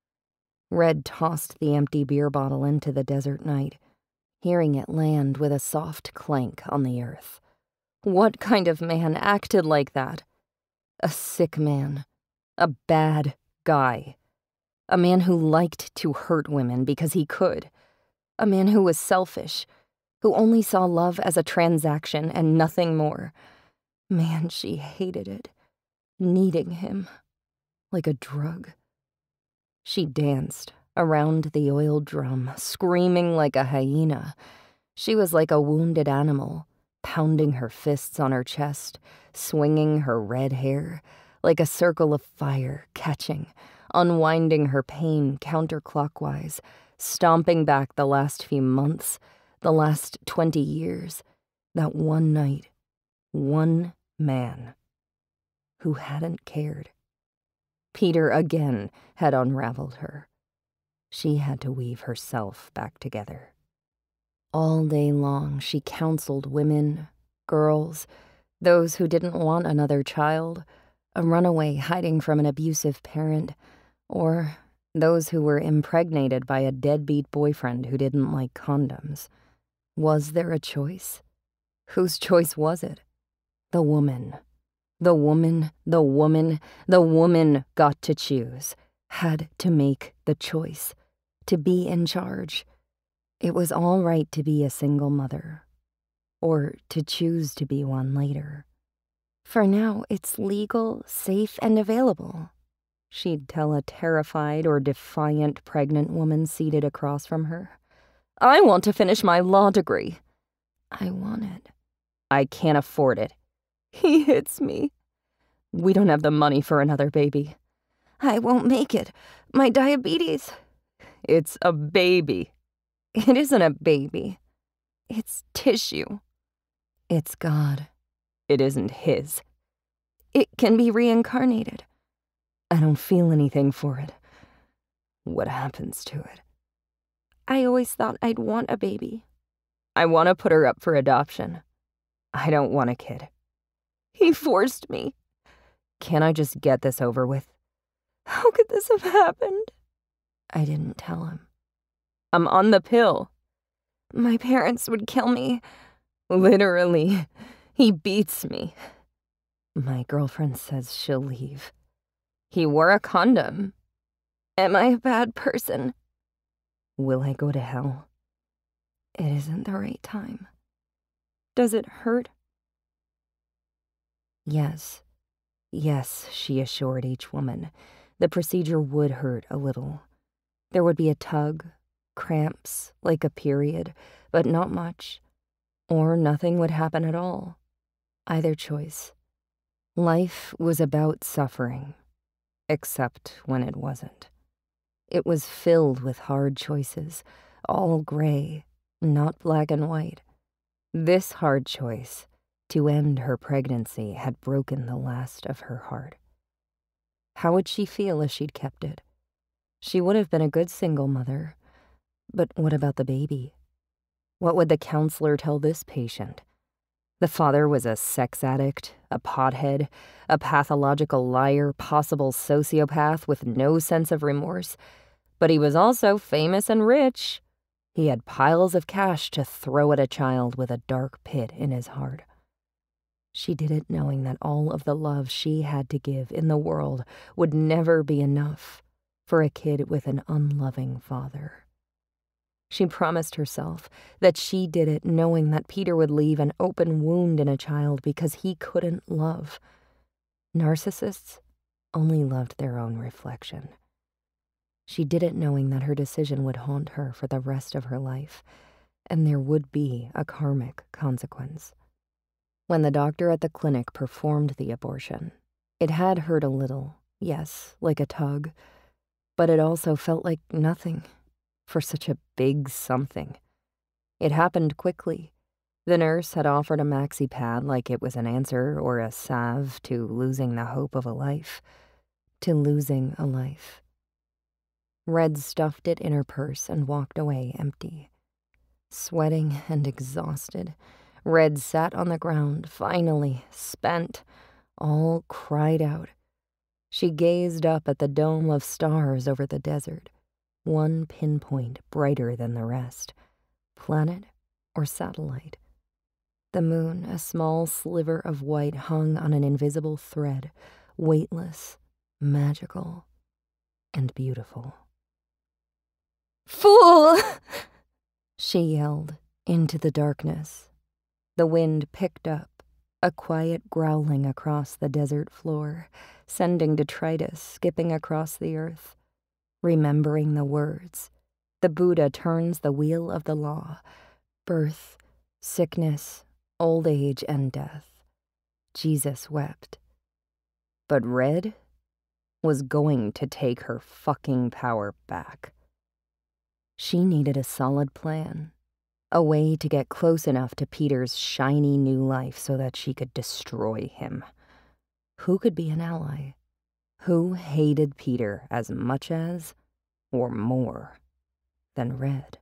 Red tossed the empty beer bottle into the desert night, hearing it land with a soft clank on the earth. What kind of man acted like that? A sick man. A bad guy. A man who liked to hurt women because he could. A man who was selfish, who only saw love as a transaction and nothing more. Man, she hated it. Needing him. Like a drug. She danced around the oil drum, screaming like a hyena. She was like a wounded animal, pounding her fists on her chest, swinging her red hair, like a circle of fire, catching, unwinding her pain counterclockwise, stomping back the last few months, the last 20 years, that one night, one man who hadn't cared. Peter again had unraveled her. She had to weave herself back together. All day long, she counseled women, girls, those who didn't want another child, a runaway hiding from an abusive parent, or those who were impregnated by a deadbeat boyfriend who didn't like condoms. Was there a choice? Whose choice was it? The woman. The woman, the woman, the woman got to choose, had to make the choice, to be in charge. It was all right to be a single mother, or to choose to be one later. For now, it's legal, safe, and available, she'd tell a terrified or defiant pregnant woman seated across from her. I want to finish my law degree. I want it. I can't afford it. He hits me. We don't have the money for another baby. I won't make it. My diabetes. It's a baby. It isn't a baby. It's tissue. It's God. It isn't his. It can be reincarnated. I don't feel anything for it. What happens to it? I always thought I'd want a baby. I want to put her up for adoption. I don't want a kid. He forced me. Can't I just get this over with? How could this have happened? I didn't tell him. I'm on the pill. My parents would kill me. Literally. He beats me. My girlfriend says she'll leave. He wore a condom. Am I a bad person? Will I go to hell? It isn't the right time. Does it hurt? Yes, she assured each woman. The procedure would hurt a little. There would be a tug, cramps, like a period, but not much. Or nothing would happen at all. Either choice. Life was about suffering, except when it wasn't. It was filled with hard choices, all gray, not black and white. This hard choice, to end her pregnancy, had broken the last of her heart. How would she feel if she'd kept it? She would have been a good single mother. But what about the baby? What would the counselor tell this patient? The father was a sex addict, a pothead, a pathological liar, possible sociopath with no sense of remorse. But he was also famous and rich. He had piles of cash to throw at a child with a dark pit in his heart. She did it knowing that all of the love she had to give in the world would never be enough for a kid with an unloving father. She promised herself that she did it knowing that Peter would leave an open wound in a child because he couldn't love. Narcissists only loved their own reflection. She did it knowing that her decision would haunt her for the rest of her life, and there would be a karmic consequence. When the doctor at the clinic performed the abortion, it had hurt a little, yes, like a tug, but it also felt like nothing for such a big something. It happened quickly. The nurse had offered a maxi pad like it was an answer or a salve to losing the hope of a life, to losing a life. Red stuffed it in her purse and walked away empty. Sweating and exhausted, Red sat on the ground, finally, spent, all cried out. She gazed up at the dome of stars over the desert, one pinpoint brighter than the rest. Planet or satellite? The moon, a small sliver of white, hung on an invisible thread, weightless, magical, and beautiful. Fool! She yelled into the darkness. The wind picked up, a quiet growling across the desert floor, sending detritus skipping across the earth. Remembering the words, the Buddha turns the wheel of the law, birth, sickness, old age, and death. Jesus wept. But Red was going to take her fucking power back. She needed a solid plan, a way to get close enough to Peter's shiny new life so that she could destroy him. Who could be an ally? Who hated Peter as much as, or more, than Red?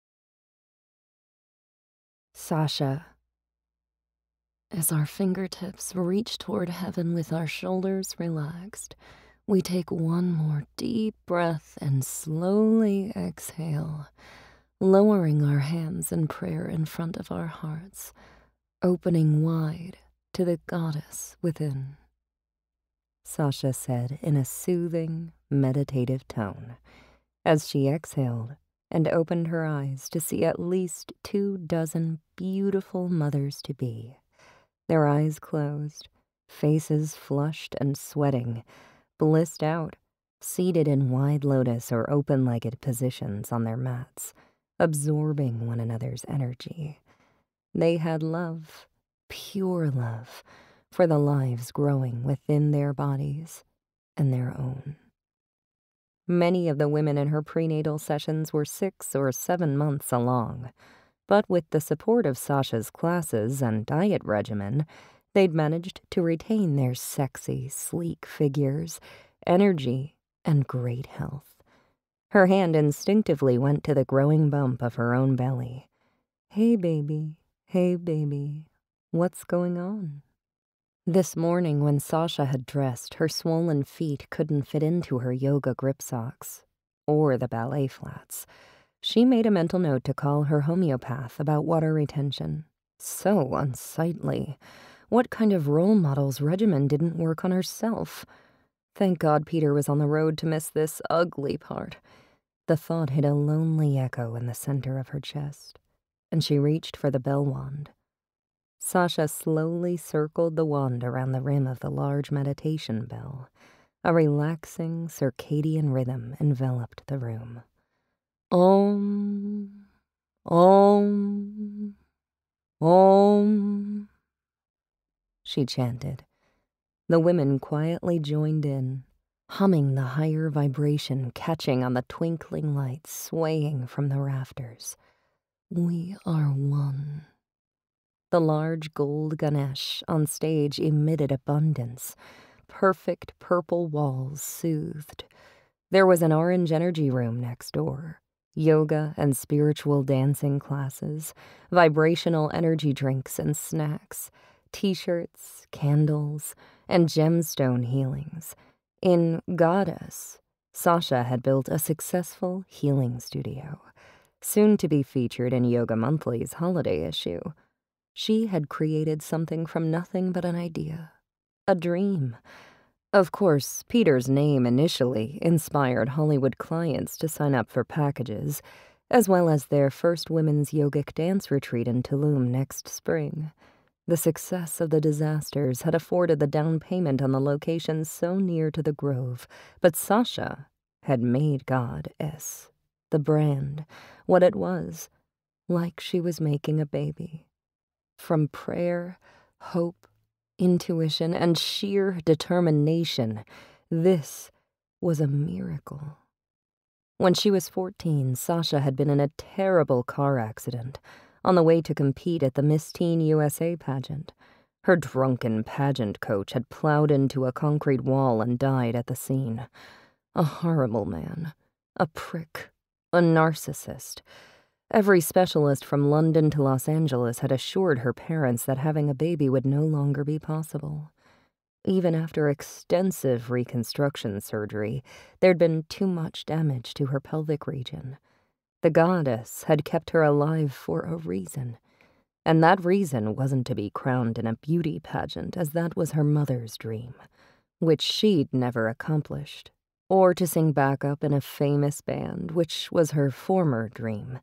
Sasha. As our fingertips reach toward heaven with our shoulders relaxed, we take one more deep breath and slowly exhale, lowering our hands in prayer in front of our hearts, opening wide to the goddess within. Sasha said in a soothing, meditative tone, as she exhaled and opened her eyes to see at least 24 beautiful mothers-to-be, their eyes closed, faces flushed and sweating, blissed out, seated in wide lotus or open-legged positions on their mats, absorbing one another's energy. They had love, pure love, for the lives growing within their bodies and their own. Many of the women in her prenatal sessions were 6 or 7 months along, but with the support of Sasha's classes and diet regimen, they'd managed to retain their sexy, sleek figures, energy, and great health. Her hand instinctively went to the growing bump of her own belly. Hey, baby, what's going on? This morning when Sasha had dressed, her swollen feet couldn't fit into her yoga grip socks, or the ballet flats. She made a mental note to call her homeopath about water retention. So unsightly. What kind of role model's regimen didn't work on herself? Thank God Peter was on the road to miss this ugly part. The thought hit a lonely echo in the center of her chest, and she reached for the bell wand. Sasha slowly circled the wand around the rim of the large meditation bell. A relaxing circadian rhythm enveloped the room. Om, Om, Om, she chanted. The women quietly joined in, humming the higher vibration catching on the twinkling lights swaying from the rafters. We are one. The large gold Ganesh on stage emitted abundance. Perfect purple walls soothed. There was an orange energy room next door. Yoga and spiritual dancing classes, vibrational energy drinks and snacks, t-shirts, candles, and gemstone healings. In Goddess, Sasha had built a successful healing studio, soon to be featured in Yoga Monthly's holiday issue. She had created something from nothing but an idea, a dream. Of course, Peter's name initially inspired Hollywood clients to sign up for packages, as well as their first women's yogic dance retreat in Tulum next spring. The success of the disasters had afforded the down payment on the location so near to the Grove, but Sasha had made Goddess, the brand, what it was, like she was making a baby. From prayer, hope, intuition, and sheer determination, this was a miracle. When she was 14, Sasha had been in a terrible car accident on the way to compete at the Miss Teen USA pageant. Her drunken pageant coach had plowed into a concrete wall and died at the scene. A horrible man, a prick, a narcissist. Every specialist from London to Los Angeles had assured her parents that having a baby would no longer be possible. Even after extensive reconstruction surgery, there'd been too much damage to her pelvic region. The Goddess had kept her alive for a reason, and that reason wasn't to be crowned in a beauty pageant, as that was her mother's dream, which she'd never accomplished, or to sing backup in a famous band, which was her former dream.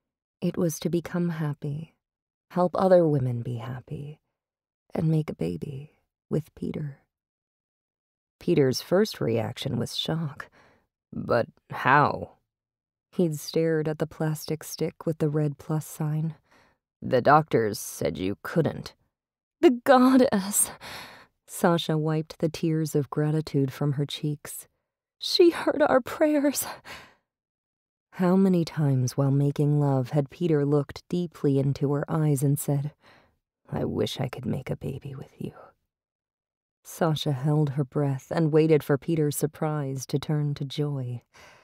It was to become happy, help other women be happy, and make a baby with Peter. Peter's first reaction was shock. But how? He'd stared at the plastic stick with the red plus sign. The doctors said you couldn't. The Goddess! Sasha wiped the tears of gratitude from her cheeks. She heard our prayers. How many times while making love had Peter looked deeply into her eyes and said, I wish I could make a baby with you. Sasha held her breath and waited for Peter's surprise to turn to joy.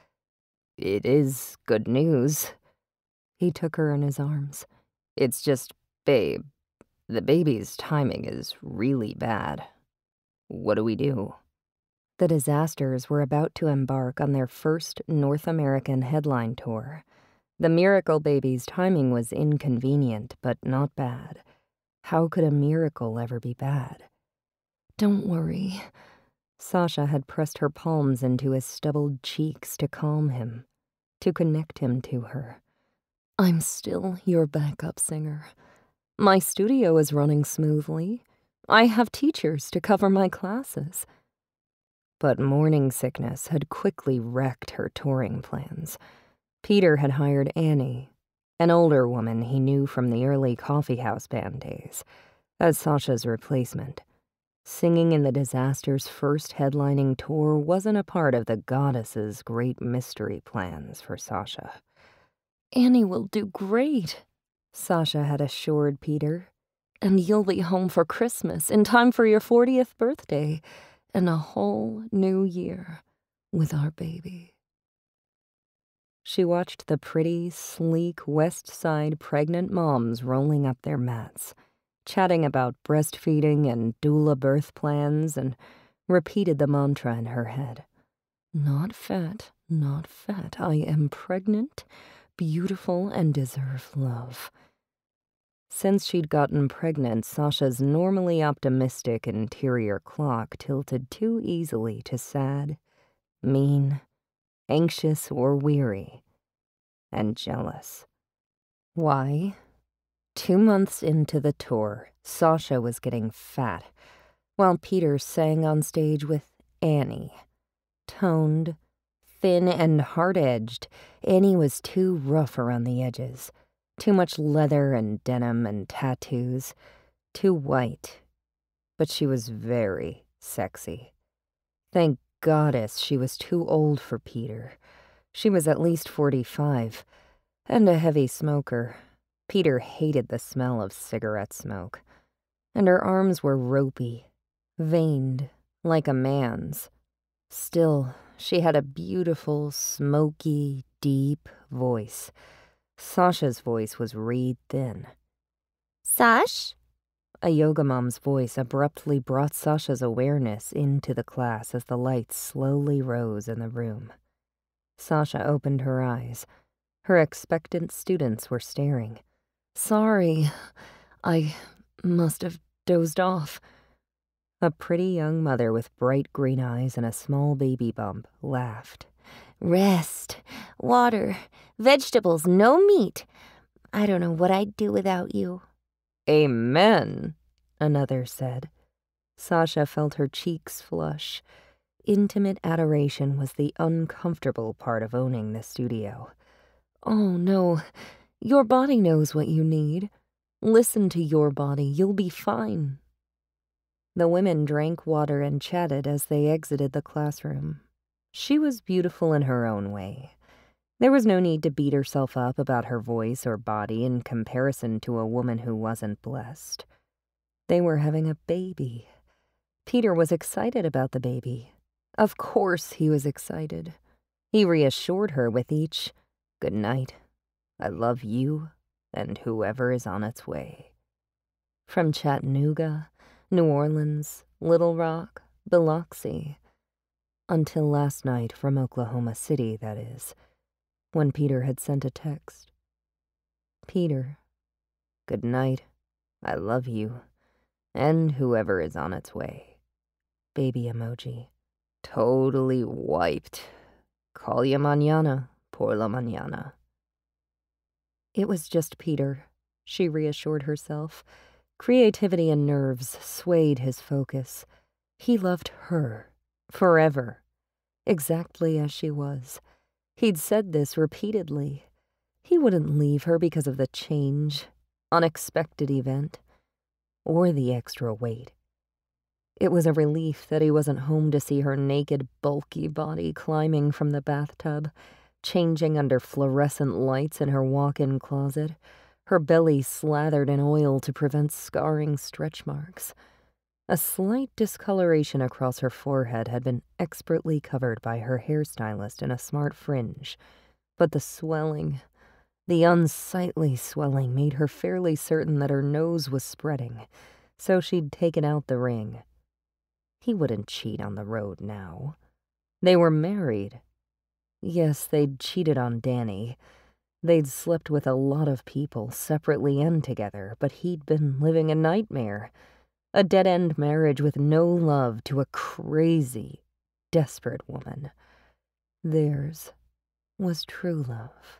It is good news. He took her in his arms. It's just, babe, the baby's timing is really bad. What do we do? The disasters were about to embark on their first North American headline tour. The miracle baby's timing was inconvenient, but not bad. How could a miracle ever be bad? Don't worry. Sasha had pressed her palms into his stubbled cheeks to calm him, to connect him to her. I'm still your backup singer. My studio is running smoothly. I have teachers to cover my classes. But morning sickness had quickly wrecked her touring plans. Peter had hired Annie, an older woman he knew from the early coffeehouse band days, as Sasha's replacement. Singing in the disaster's first headlining tour wasn't a part of the Goddess's great mystery plans for Sasha. Annie will do great, Sasha had assured Peter. And you'll be home for Christmas in time for your 40th birthday. And a whole new year with our baby. She watched the pretty, sleek West Side pregnant moms rolling up their mats, chatting about breastfeeding and doula birth plans, and repeated the mantra in her head. Not fat, not fat. I am pregnant, beautiful, and deserve love. Since she'd gotten pregnant, Sasha's normally optimistic interior clock tilted too easily to sad, mean, anxious, or weary, and jealous. Why? 2 months into the tour, Sasha was getting fat, while Peter sang on stage with Annie. Toned, thin and hard-edged, Annie was too rough around the edges. Too much leather and denim and tattoos. Too white. But she was very sexy. Thank goddess she was too old for Peter. She was at least 45, and a heavy smoker. Peter hated the smell of cigarette smoke. And her arms were ropey, veined, like a man's. Still, she had a beautiful, smoky, deep voice. Sasha's voice was reed thin. Sash? A yoga mom's voice abruptly brought Sasha's awareness into the class as the lights slowly rose in the room. Sasha opened her eyes. Her expectant students were staring. Sorry, I must have dozed off. A pretty young mother with bright green eyes and a small baby bump laughed. Rest, water, vegetables, no meat. I don't know what I'd do without you. Amen, another said. Sasha felt her cheeks flush. Intimate adoration was the uncomfortable part of owning the studio. Oh, no. Your body knows what you need. Listen to your body. You'll be fine. The women drank water and chatted as they exited the classroom. She was beautiful in her own way. There was no need to beat herself up about her voice or body in comparison to a woman who wasn't blessed. They were having a baby. Peter was excited about the baby. Of course he was excited. He reassured her with each, "Good night. I love you and whoever is on its way." From Chattanooga, New Orleans, Little Rock, Biloxi. Until last night from Oklahoma City, that is, when Peter had sent a text. Peter, good night. I love you. And whoever is on its way. Baby emoji. Totally wiped. Call ya mañana, por la mañana. It was just Peter, she reassured herself. Creativity and nerves swayed his focus. He loved her, forever, exactly as she was. He'd said this repeatedly. He wouldn't leave her because of the change, unexpected event, or the extra weight. It was a relief that he wasn't home to see her naked, bulky body climbing from the bathtub, changing under fluorescent lights in her walk-in closet, her belly slathered in oil to prevent scarring stretch marks. A slight discoloration across her forehead had been expertly covered by her hairstylist in a smart fringe, but the swelling, the unsightly swelling, made her fairly certain that her nose was spreading, so she'd taken out the ring. He wouldn't cheat on the road now. They were married. Yes, they'd cheated on Dani. They'd slept with a lot of people, separately and together, but he'd been living a nightmare. A dead-end marriage with no love to a crazy, desperate woman. Theirs was true love.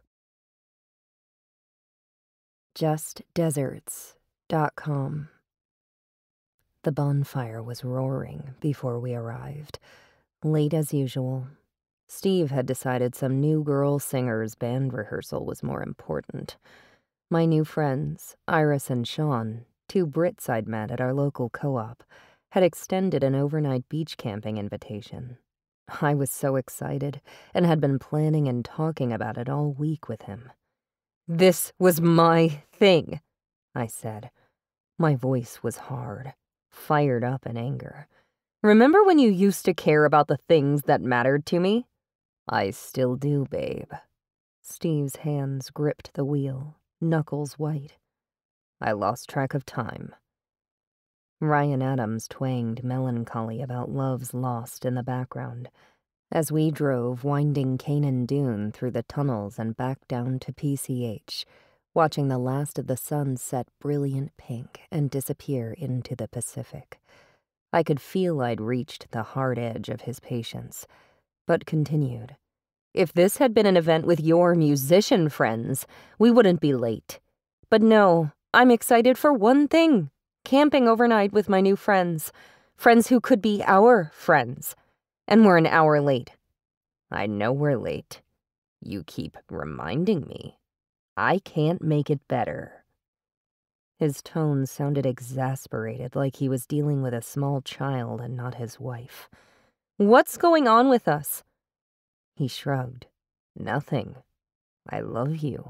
JustDeserts.com. The bonfire was roaring before we arrived. Late as usual. Steve had decided some new girl singer's band rehearsal was more important. My new friends, Iris and Sean, two Brits I'd met at our local co-op, had extended an overnight beach camping invitation. I was so excited and had been planning and talking about it all week with him. "This was my thing," I said. My voice was hard, fired up in anger. "Remember when you used to care about the things that mattered to me?" "I still do, babe." Steve's hands gripped the wheel, knuckles white. I lost track of time. Ryan Adams twanged melancholy about love's lost in the background as we drove winding Canaan Dune through the tunnels and back down to PCH, watching the last of the sun set brilliant pink and disappear into the Pacific. I could feel I'd reached the hard edge of his patience, but continued. "If this had been an event with your musician friends, we wouldn't be late. But no, I'm excited for one thing: camping overnight with my new friends. Friends who could be our friends. And we're an hour late. I know we're late. You keep reminding me. I can't make it better. His tone sounded exasperated, like he was dealing with a small child and not his wife. What's going on with us? He shrugged. Nothing. I love you.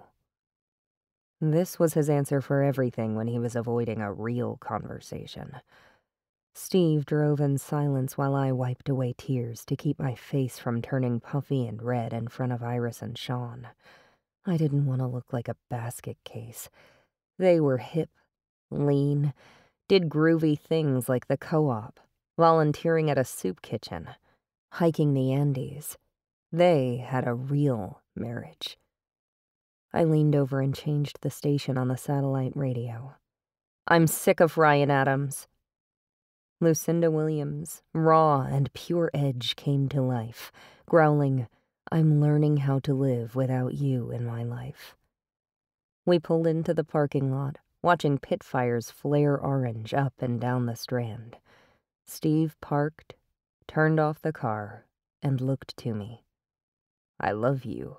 This was his answer for everything when he was avoiding a real conversation. Steve drove in silence while I wiped away tears to keep my face from turning puffy and red in front of Iris and Sean. I didn't want to look like a basket case. They were hip, lean, did groovy things like the co-op, volunteering at a soup kitchen, hiking the Andes. They had a real marriage. I leaned over and changed the station on the satellite radio. I'm sick of Ryan Adams. Lucinda Williams, raw and pure edge, came to life, growling, "I'm learning how to live without you in my life." We pulled into the parking lot, watching pit fires flare orange up and down the Strand. Steve parked, turned off the car, and looked to me. "I love you."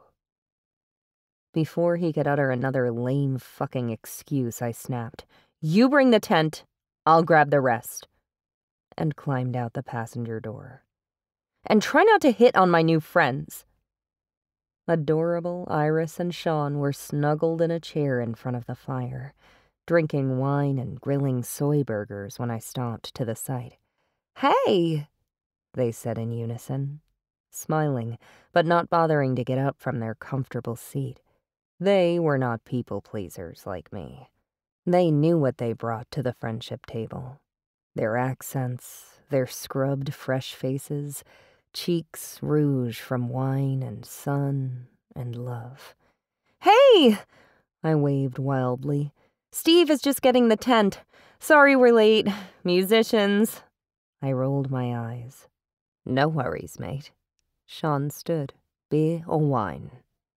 Before he could utter another lame fucking excuse, I snapped, "You bring the tent, I'll grab the rest," and climbed out the passenger door. And try not to hit on my new friends. Adorable Iris and Sean were snuggled in a chair in front of the fire, drinking wine and grilling soy burgers when I stopped to the side. "Hey," they said in unison, smiling, but not bothering to get up from their comfortable seat. They were not people-pleasers like me. They knew what they brought to the friendship table. Their accents, their scrubbed fresh faces, cheeks rouge from wine and sun and love. "Hey!" I waved wildly. "Steve is just getting the tent. Sorry we're late. Musicians." I rolled my eyes. "No worries, mate." Sean stood. "Beer or wine?"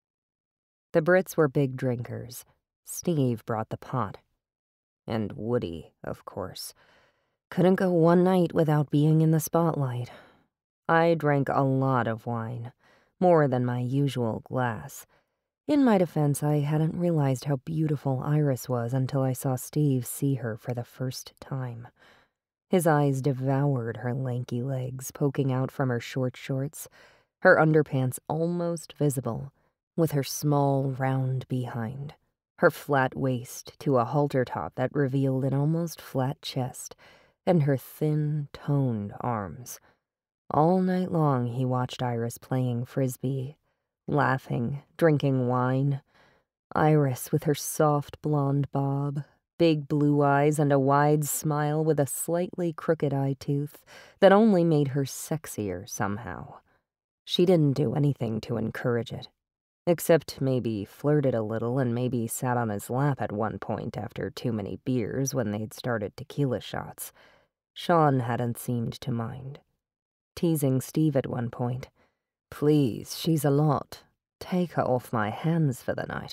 The Brits were big drinkers. Steve brought the pot. And Woody, of course. Couldn't go one night without being in the spotlight. I drank a lot of wine, more than my usual glass. In my defense, I hadn't realized how beautiful Iris was until I saw Steve see her for the first time. His eyes devoured her lanky legs poking out from her short shorts, her underpants almost visible, with her small, round behind, her flat waist to a halter top that revealed an almost flat chest, and her thin, toned arms. All night long he watched Iris playing frisbee, laughing, drinking wine. Iris with her soft blonde bob, big blue eyes and a wide smile with a slightly crooked eye tooth that only made her sexier somehow. She didn't do anything to encourage it, except maybe flirted a little and maybe sat on his lap at one point after too many beers when they'd started tequila shots. Sean hadn't seemed to mind. Teasing Steve at one point, "Please, she's a lot. Take her off my hands for the night."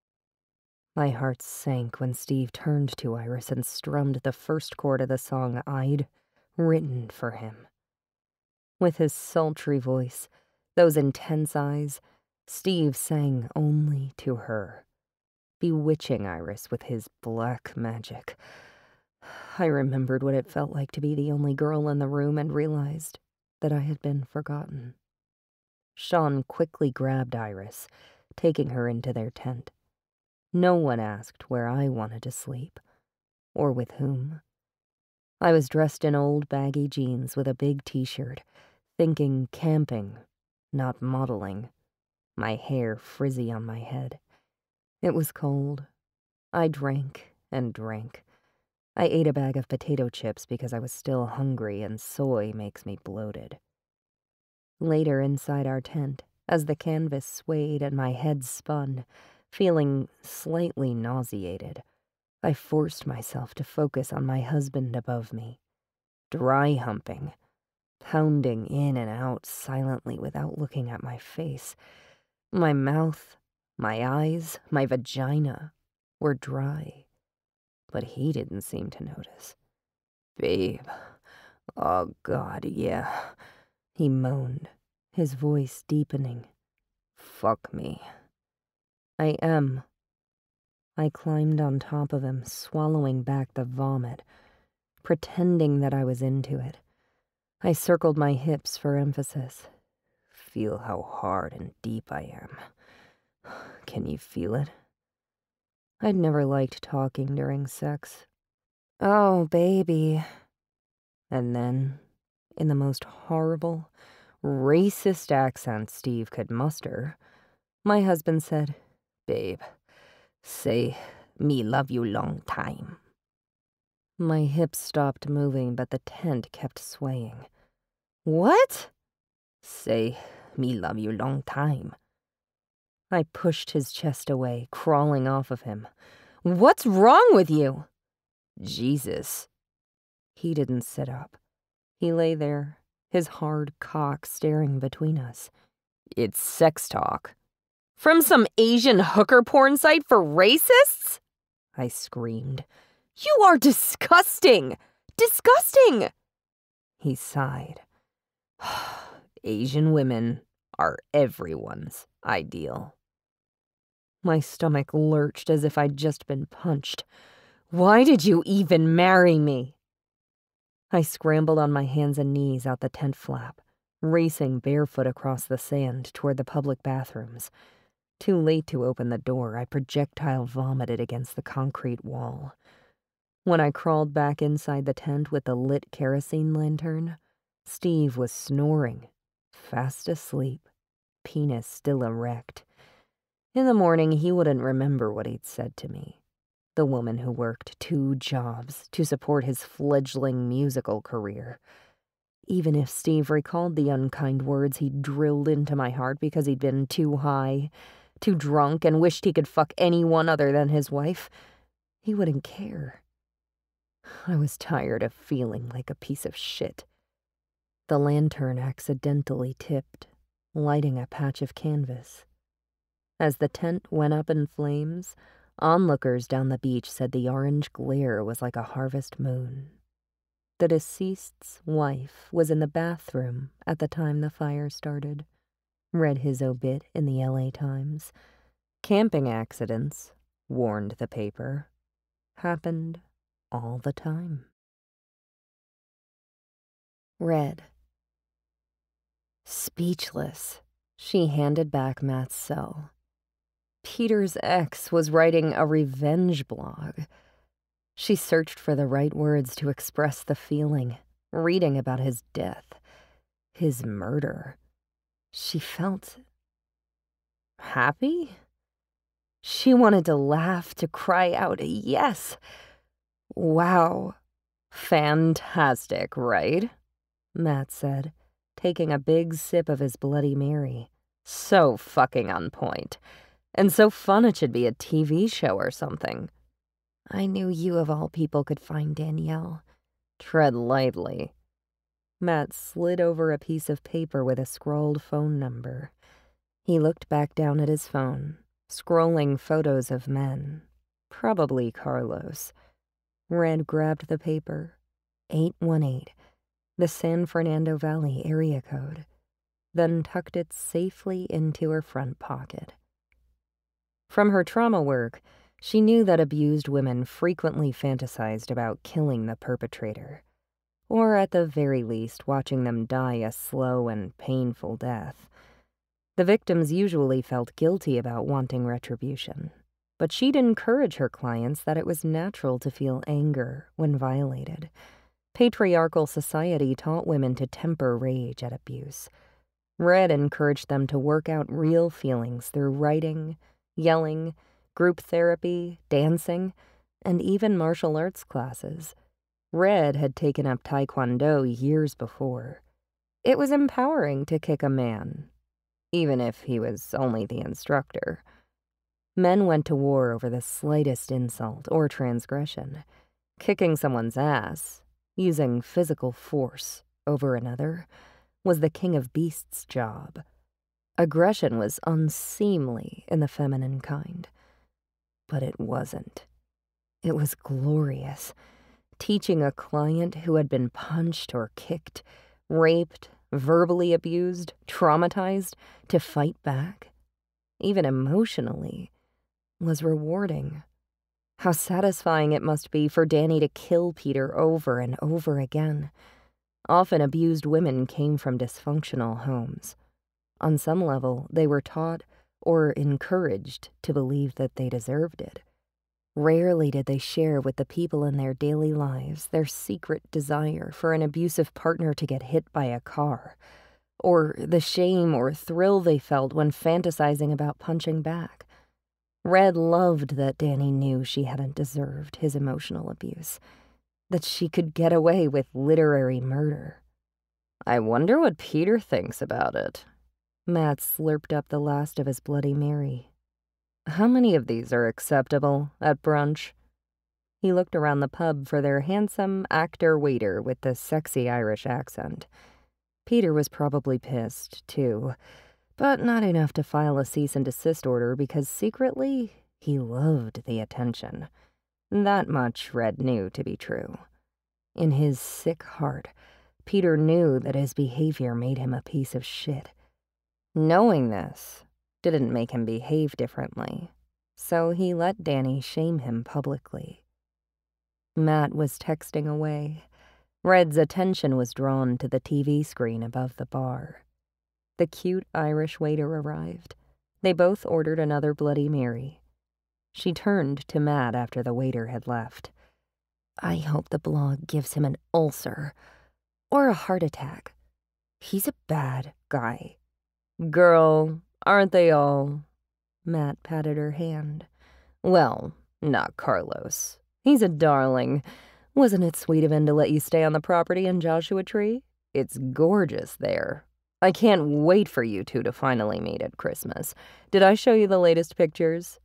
My heart sank when Steve turned to Iris and strummed the first chord of the song I'd written for him. With his sultry voice, those intense eyes, Steve sang only to her, bewitching Iris with his black magic. I remembered what it felt like to be the only girl in the room and realized that I had been forgotten. Sean quickly grabbed Iris, taking her into their tent. No one asked where I wanted to sleep, or with whom. I was dressed in old baggy jeans with a big t-shirt, thinking camping, not modeling, my hair frizzy on my head. It was cold. I drank and drank. I ate a bag of potato chips because I was still hungry and soy makes me bloated. Later inside our tent, as the canvas swayed and my head spun, feeling slightly nauseated, I forced myself to focus on my husband above me, dry humping, pounding in and out silently without looking at my face. My mouth, my eyes, my vagina were dry. but he didn't seem to notice. "Babe, oh God, yeah," he moaned, his voice deepening. "Fuck me." "I am." I climbed on top of him, swallowing back the vomit, pretending that I was into it. I circled my hips for emphasis. "Feel how hard and deep I am. Can you feel it?" I'd never liked talking during sex. "Oh, baby." And then, in the most horrible, racist accent Steve could muster, my husband said, "Babe, say, me love you long time." My hips stopped moving, but the tent kept swaying. "What?" "Say, me love you long time." I pushed his chest away, crawling off of him. "What's wrong with you?" "Jesus." He didn't sit up. He lay there, his hard cock staring between us. "It's sex talk." "From some Asian hooker porn site for racists?" I screamed. "You are disgusting! Disgusting!" He sighed. "Asian women are everyone's ideal." My stomach lurched as if I'd just been punched. "Why did you even marry me?" I scrambled on my hands and knees out the tent flap, racing barefoot across the sand toward the public bathrooms. Too late to open the door, I projectile vomited against the concrete wall. When I crawled back inside the tent with the lit kerosene lantern, Steve was snoring, fast asleep, penis still erect. In the morning, he wouldn't remember what he'd said to me. The woman who worked 2 jobs to support his fledgling musical career. Even if Steve recalled the unkind words he'd drilled into my heart because he'd been too high, too drunk, and wished he could fuck anyone other than his wife, he wouldn't care. I was tired of feeling like a piece of shit. The lantern accidentally tipped, lighting a patch of canvas. As the tent went up in flames, onlookers down the beach said the orange glare was like a harvest moon. The deceased's wife was in the bathroom at the time the fire started. Read his obit in the LA Times. Camping accidents, warned the paper, happened all the time. Read. Speechless, she handed back Matt's cell. Peter's ex was writing a revenge blog. She searched for the right words to express the feeling, reading about his death, his murder. She felt happy? She wanted to laugh, to cry out, yes. Wow. Fantastic, right? Matt said, taking a big sip of his Bloody Mary. So fucking on point. And so fun it should be a TV show or something. I knew you of all people could find Danielle. Tread lightly. Matt slid over a piece of paper with a scrawled phone number. He looked back down at his phone, scrolling photos of men. Probably Carlos. Red grabbed the paper. 818, the San Fernando Valley area code, then tucked it safely into her front pocket. From her trauma work, she knew that abused women frequently fantasized about killing the perpetrator, or at the very least watching them die a slow and painful death. The victims usually felt guilty about wanting retribution, but she'd encourage her clients that it was natural to feel anger when violated. Patriarchal society taught women to temper rage at abuse. Red encouraged them to work out real feelings through writing, yelling, group therapy, dancing, and even martial arts classes. Red had taken up Taekwondo years before. It was empowering to kick a man, even if he was only the instructor. Men went to war over the slightest insult or transgression. Kicking someone's ass, using physical force over another, was the king of beasts' job. Aggression was unseemly in the feminine kind. But it wasn't. It was glorious. Teaching a client who had been punched or kicked, raped, verbally abused, traumatized, to fight back, even emotionally, was rewarding. How satisfying it must be for Dani to kill Peter over and over again. Often abused women came from dysfunctional homes. On some level, they were taught or encouraged to believe that they deserved it. Rarely did they share with the people in their daily lives their secret desire for an abusive partner to get hit by a car, or the shame or thrill they felt when fantasizing about punching back. Red loved that Dani knew she hadn't deserved his emotional abuse, that she could get away with literary murder. I wonder what Peter thinks about it. Matt slurped up the last of his Bloody Mary. How many of these are acceptable at brunch? He looked around the pub for their handsome actor waiter with the sexy Irish accent. Peter was probably pissed, too, but not enough to file a cease and desist order because secretly he loved the attention. That much Red knew to be true. In his sick heart, Peter knew that his behavior made him a piece of shit. Knowing this didn't make him behave differently, so he let Dani shame him publicly. Matt was texting away. Red's attention was drawn to the TV screen above the bar. The cute Irish waiter arrived. They both ordered another Bloody Mary. She turned to Matt after the waiter had left. I hope the blog gives him an ulcer or a heart attack. He's a bad guy. Girl, aren't they all? Matt patted her hand. Well, not Carlos. He's a darling. Wasn't it sweet of him to let you stay on the property in Joshua Tree? It's gorgeous there. I can't wait for you two to finally meet at Christmas. Did I show you the latest pictures?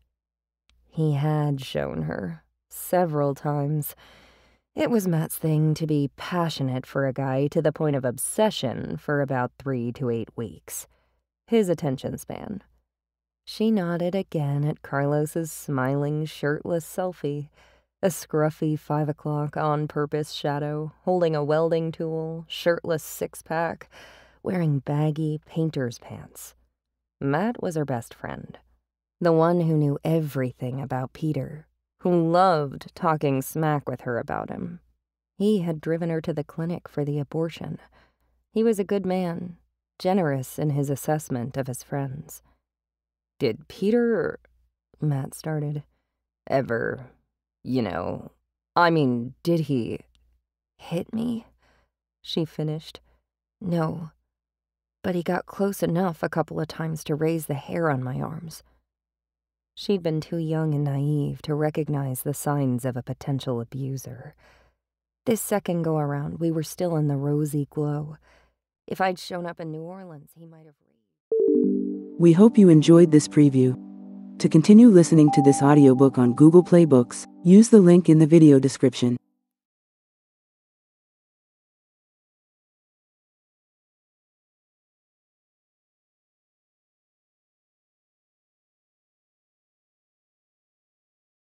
He had shown her several times. It was Matt's thing to be passionate for a guy to the point of obsession for about 3 to 8 weeks. His attention span. She nodded again at Carlos's smiling, shirtless selfie, a scruffy 5 o'clock on-purpose shadow, holding a welding tool, shirtless six-pack, wearing baggy painter's pants. Matt was her best friend, the one who knew everything about Peter, who loved talking smack with her about him. He had driven her to the clinic for the abortion. He was a good man, generous in his assessment of his friends. Did Peter, Matt started, ever, did he hit me? She finished. No, but he got close enough a couple of times to raise the hair on my arms. She'd been too young and naive to recognize the signs of a potential abuser. This second go-around, we were still in the rosy glow. If I'd shown up in New Orleans, he might have... We hope you enjoyed this preview. To continue listening to this audiobook on Google Play Books, use the link in the video description.